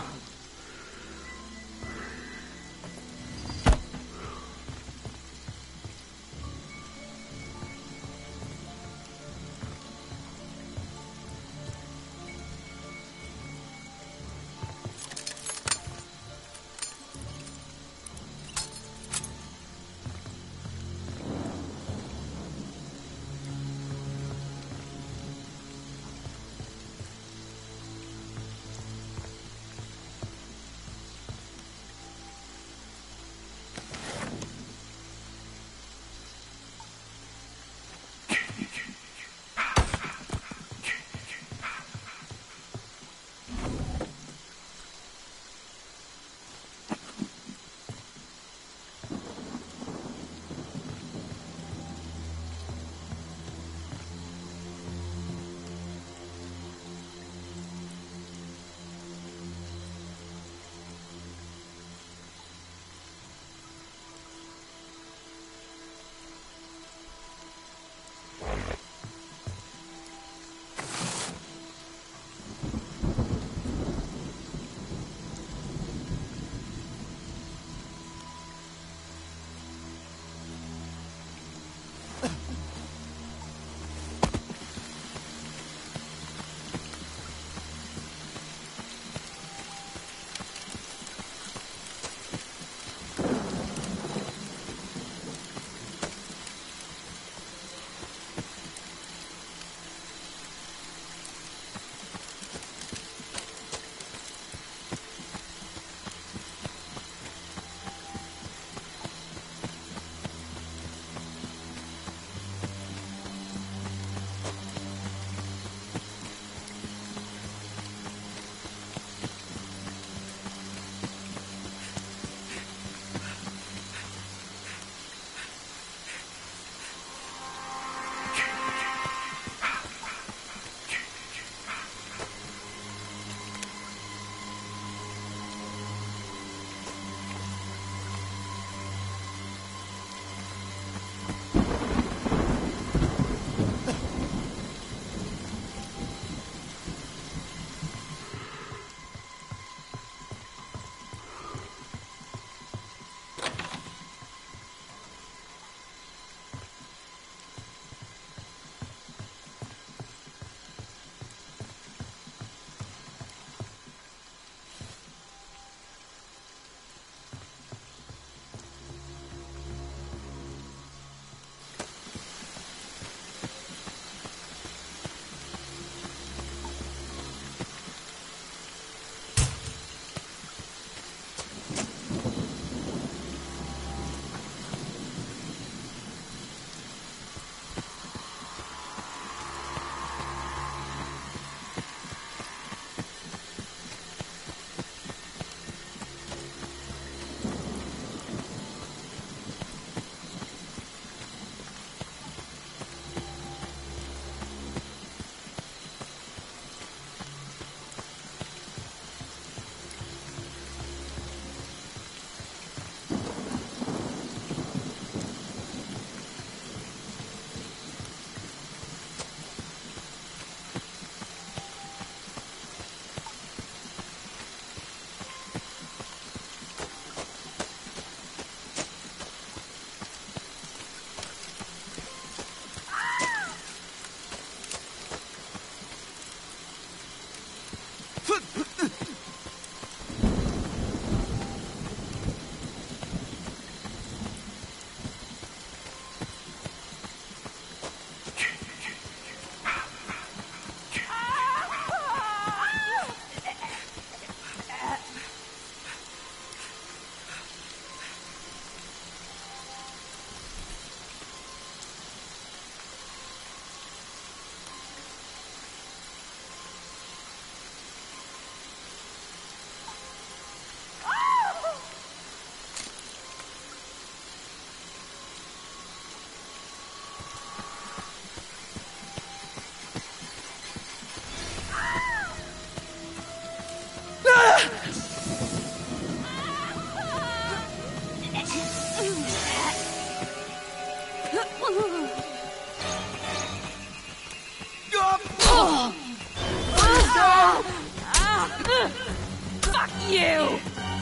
You!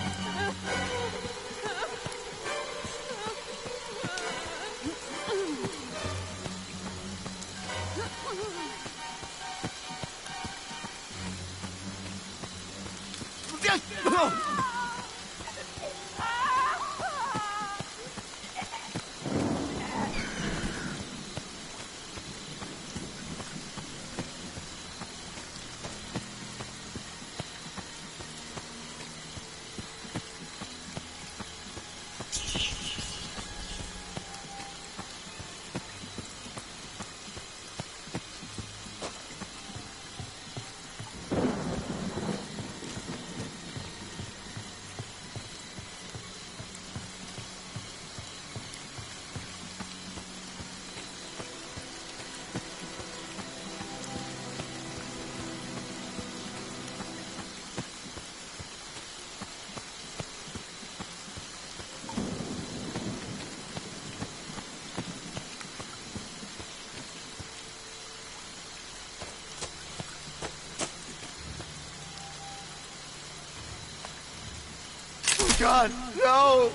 God, no!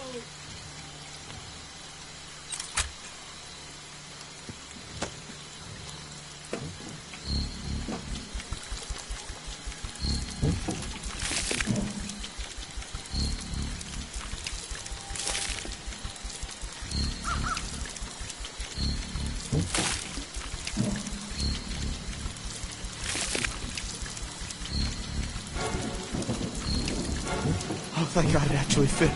Oh, thank God it actually fit.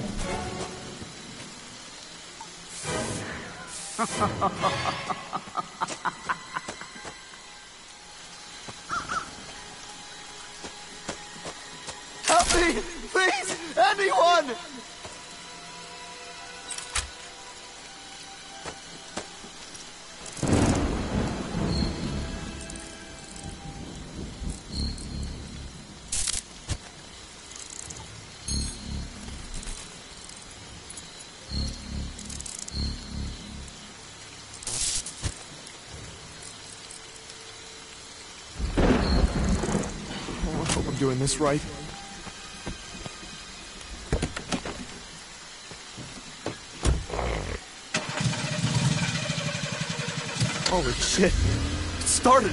Help me! Please! Anyone! I hope I'm doing this right. Holy shit. It started.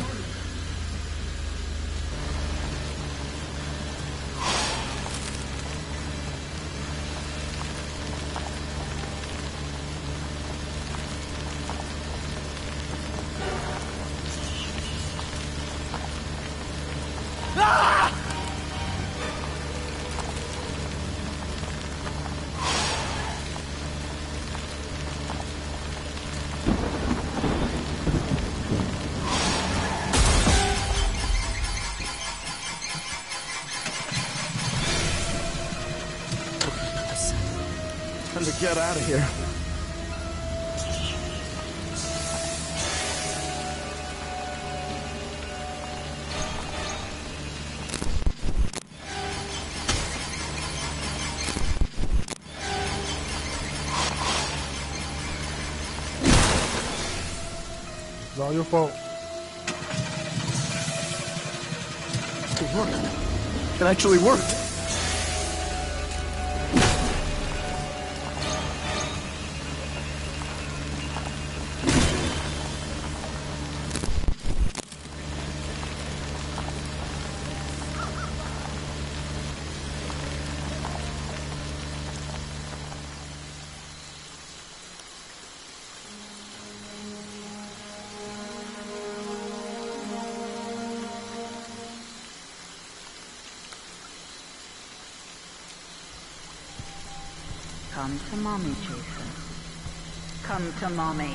Time to get out of here. It's all your fault. It worked. It actually worked. Come to mommy, Jason. Come to mommy.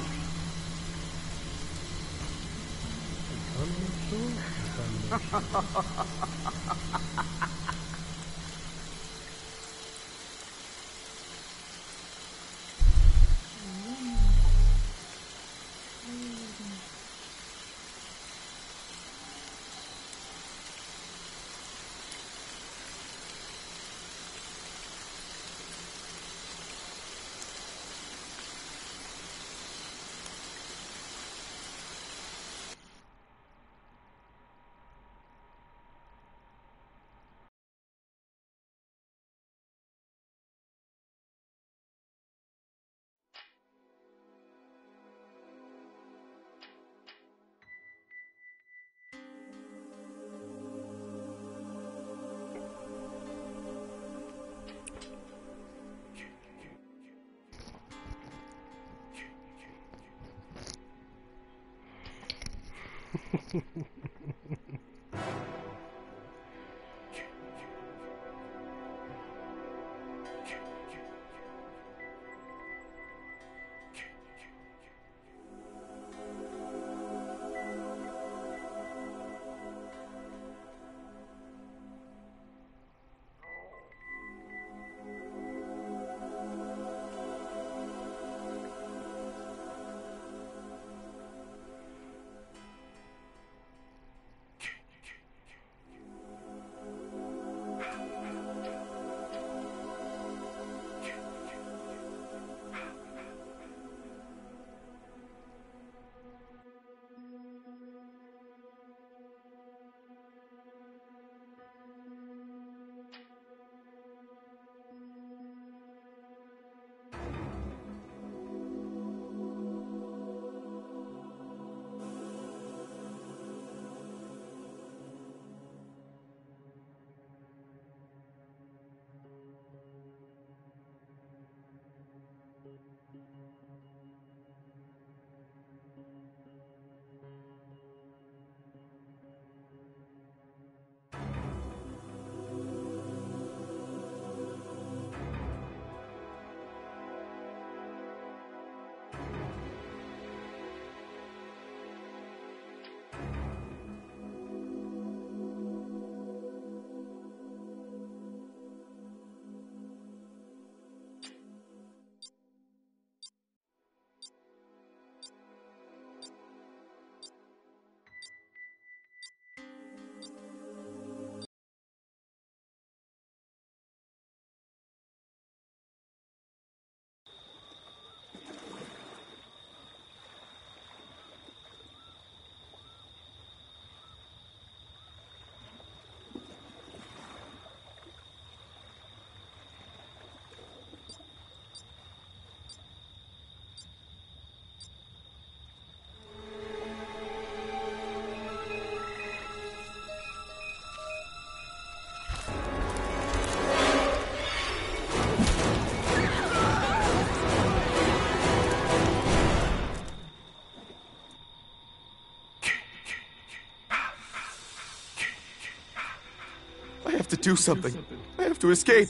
I have to do something. I have to escape.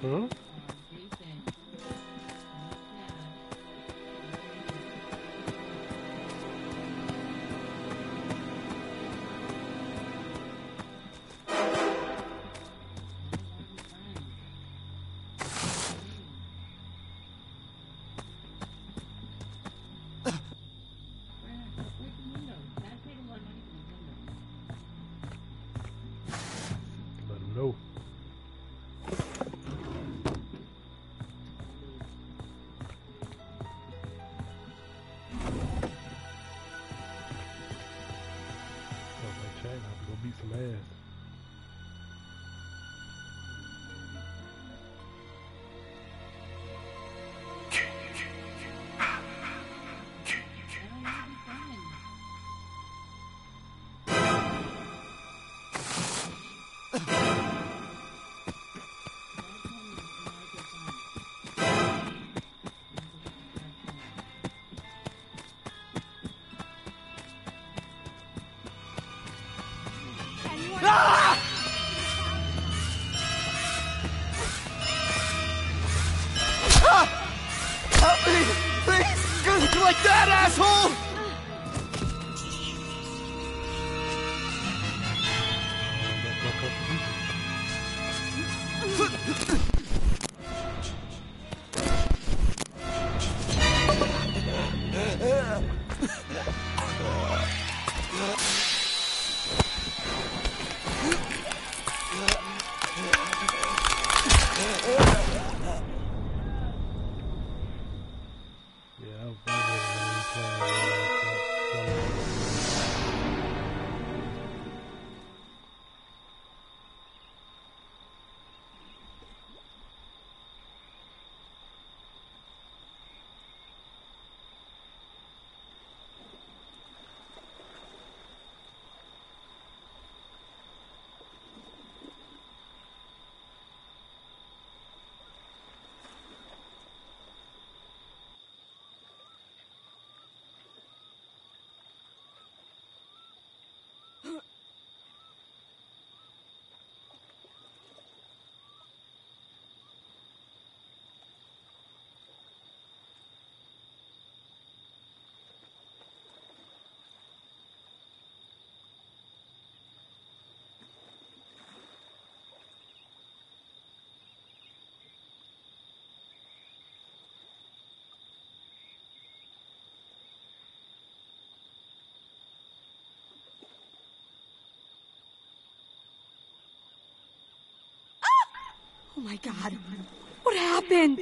Huh? Let him know. Chat, I'm gonna go beat some ass. Help me! Please! Good like that, asshole! Yeah, I was playing. Oh my God. What happened?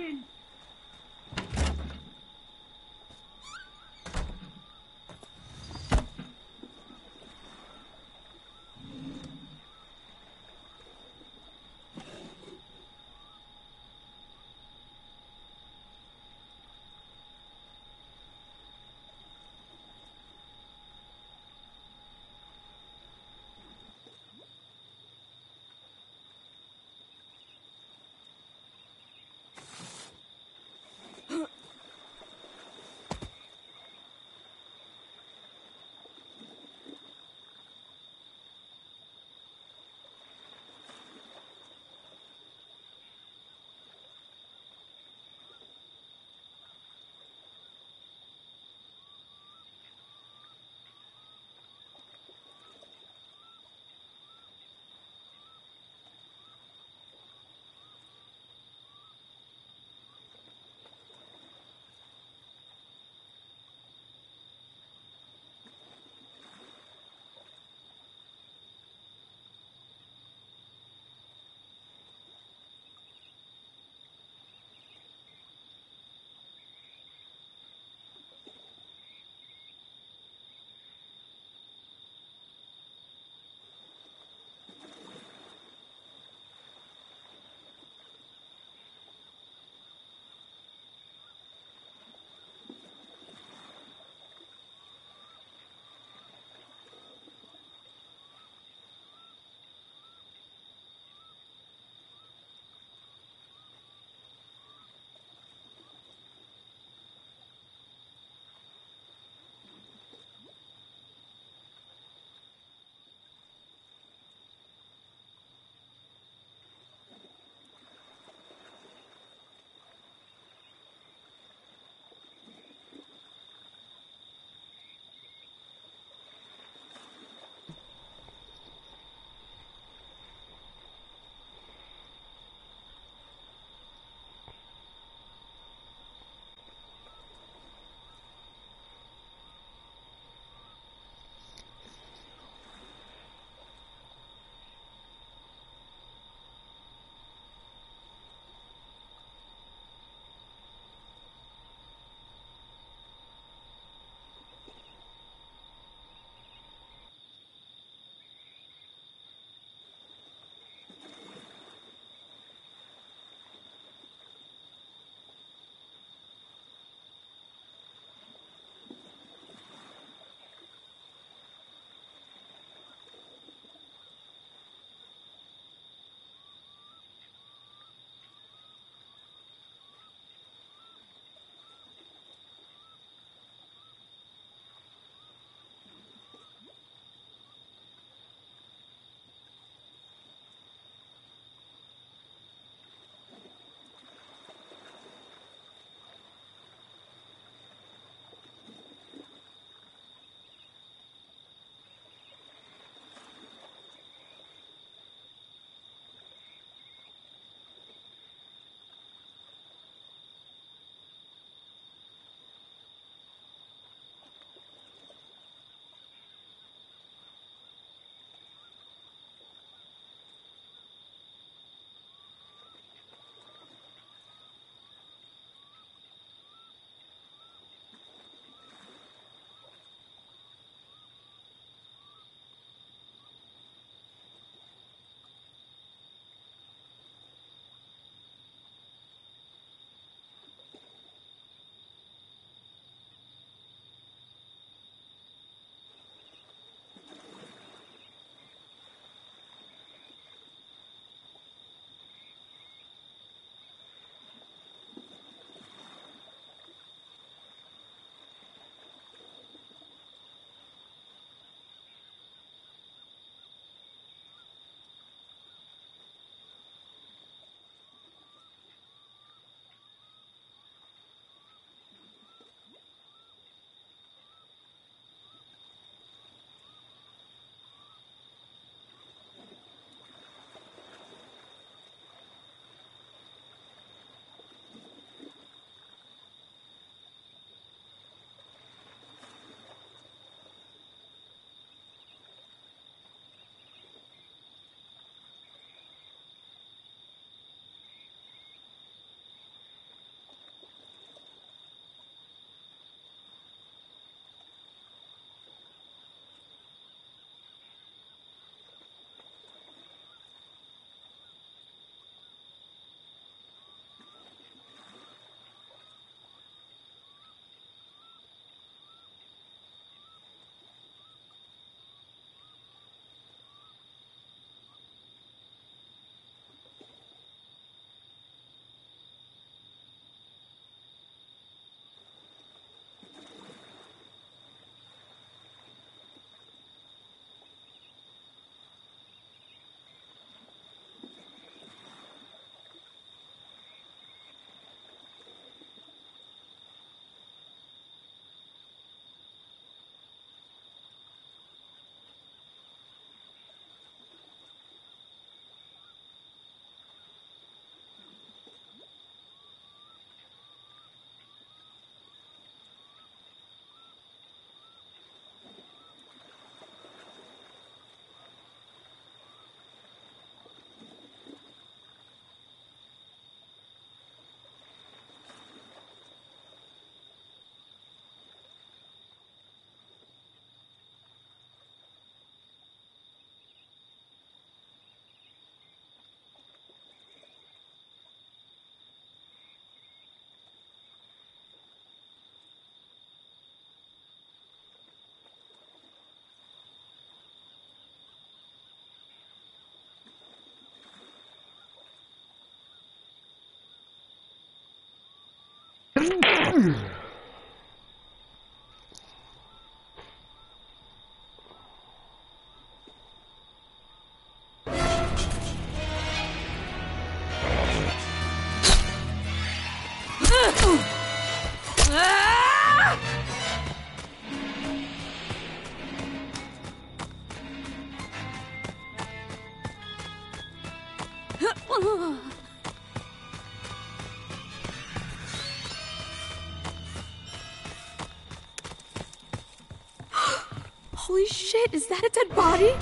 Holy shit, is that a dead body?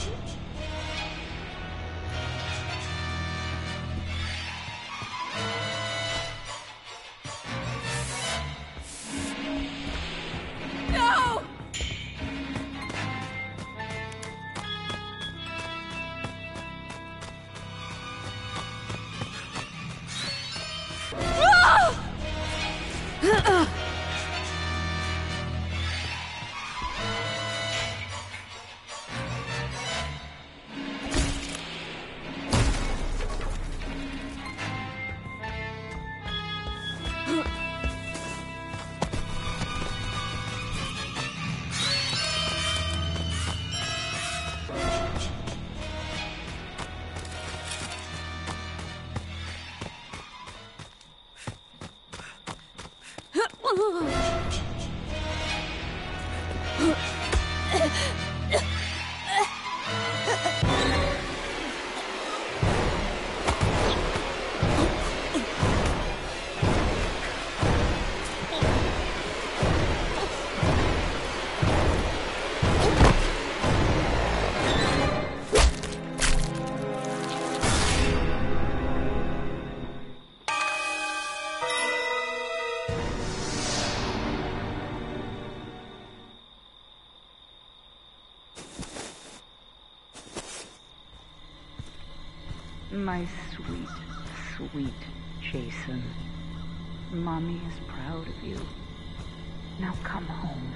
No! Ah! My sweet, sweet Jason. Mommy is proud of you. Now come home.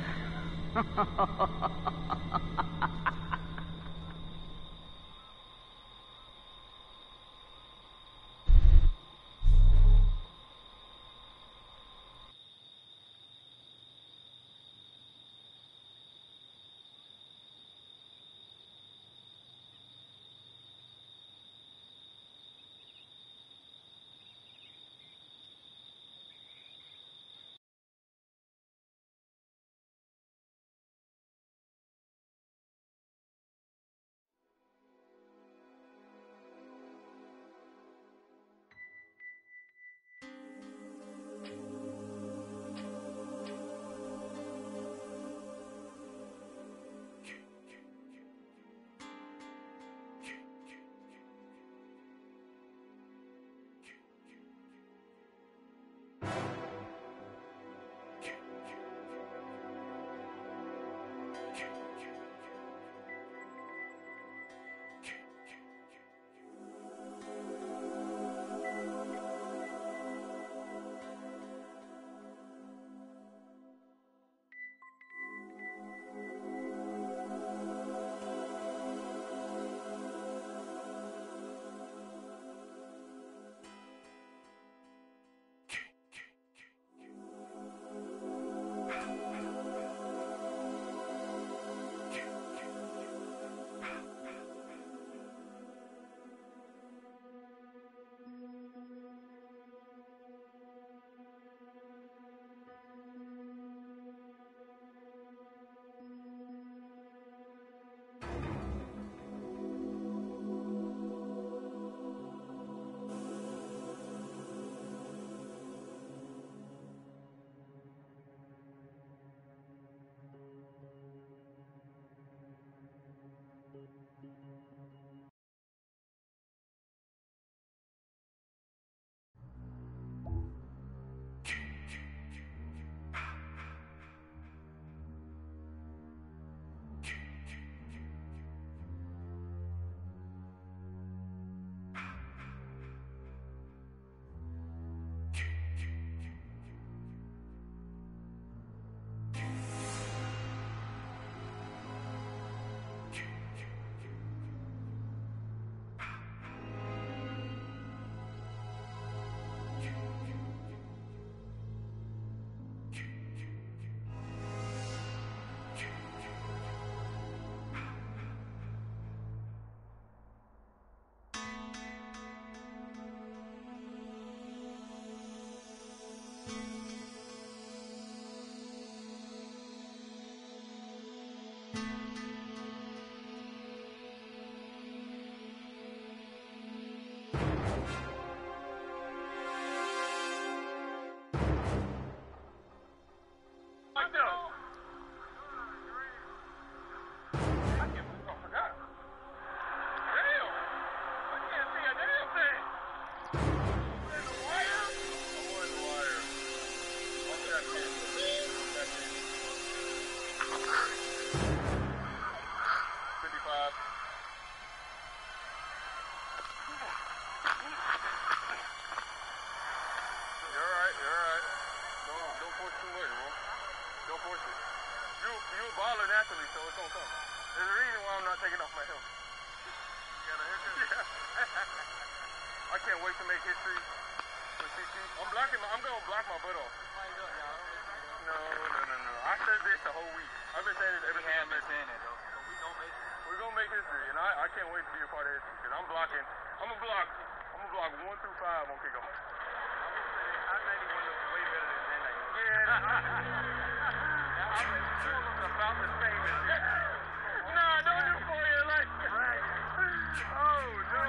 You, you a baller naturally, so it's gonna come. There's a reason why I'm not taking off my helmet. You got a haircut? Yeah. I can't wait to make history with C C. I'm blocking my, I'm gonna block my butt off. No, no, no, no. I said this the whole week. I've been saying this ever since I met saying it though. So we gonna make We're gonna make history, and I, I can't wait to be a part of history, because I'm blocking, I'm gonna block, I'm gonna block one through five on kickoff. I ninety-one looks way better than ten ninety. Yeah, I'm about the same as you. No, don't do four year like right. Oh no.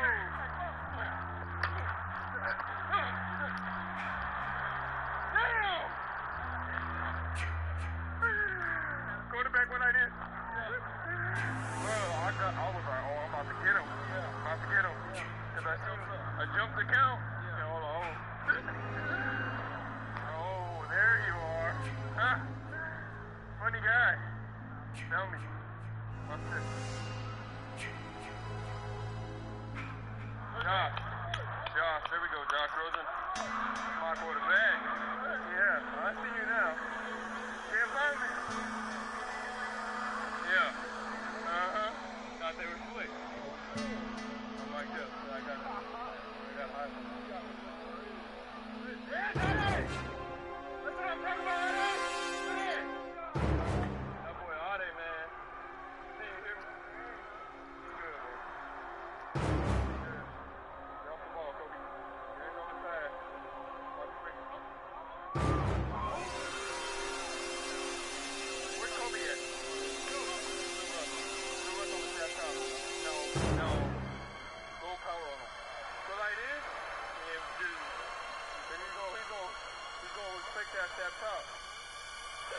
Damn! Quarterback when I did. Well, I got, I was like, oh, I'm about to get him. I'm about to get him. Because I seen, I jumped the count. And all oh. Oh, there you are. Huh? Funny guy. Tell me. What's this? Josh. Josh, there we go, Josh Rosen. My quarterback. Yeah, I see you now. Can't find me. Yeah. Uh-huh. Thought they were split. I'm like this. I got it. I got high. Yeah, Ade! That's what I'm talking about, Ade! Ade! That boy Ade, man. See you here. He's good, man. Good. Drop the ball, Kobe. You ain't going fast. Watch the quick. Where's Kobe at? No, no. Go power on him. Go like this, and just, then he's gonna, he's gonna, he's gonna respect that step top. Oh!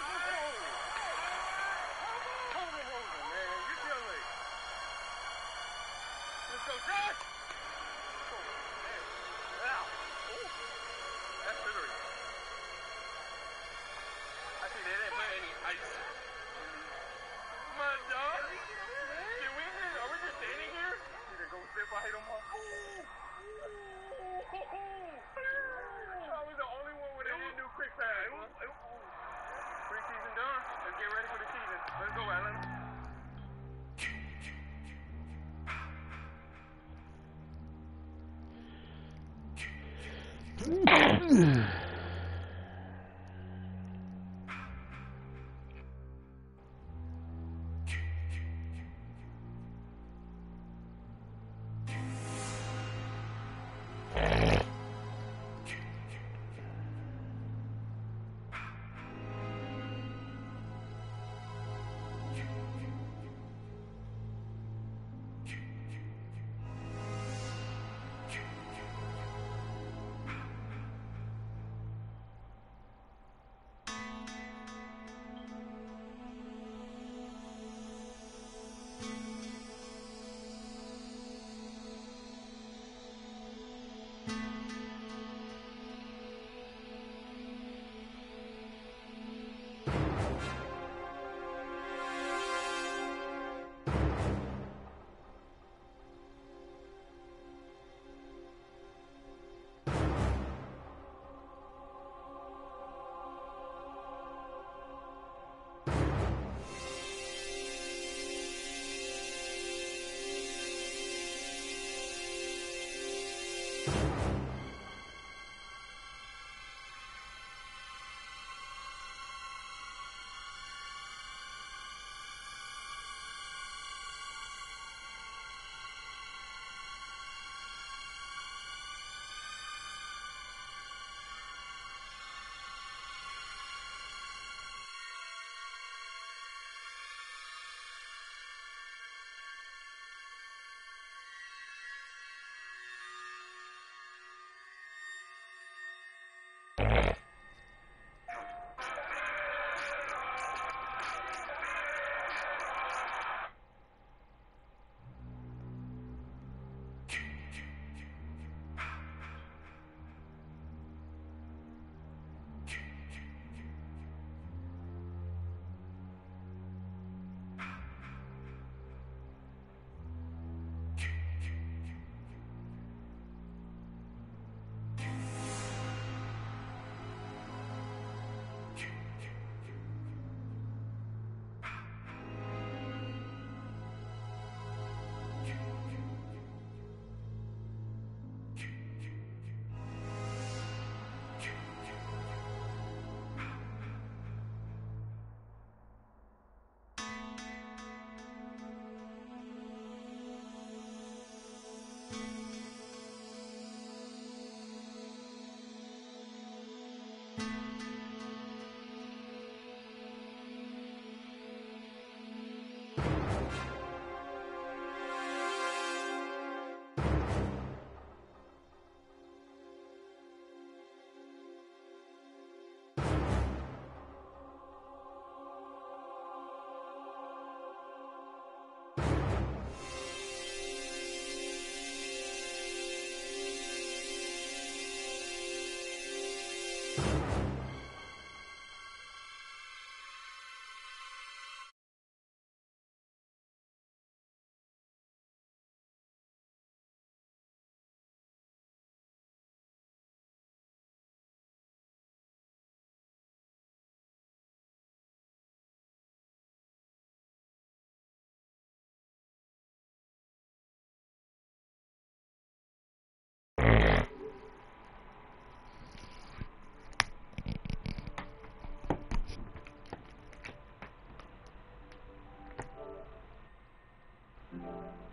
Hold it, hold it, man. Get your leg. Let's go, Josh! Oh, man. Ow. Ooh. That's sugary. I see they didn't put any ice. My dog. Can we just, are we just standing here? You can go sit by them all. I was the only one with a new quick pass. Pre-season done. Let's get ready for the season. Let's go, Atlanta. Mm-hmm.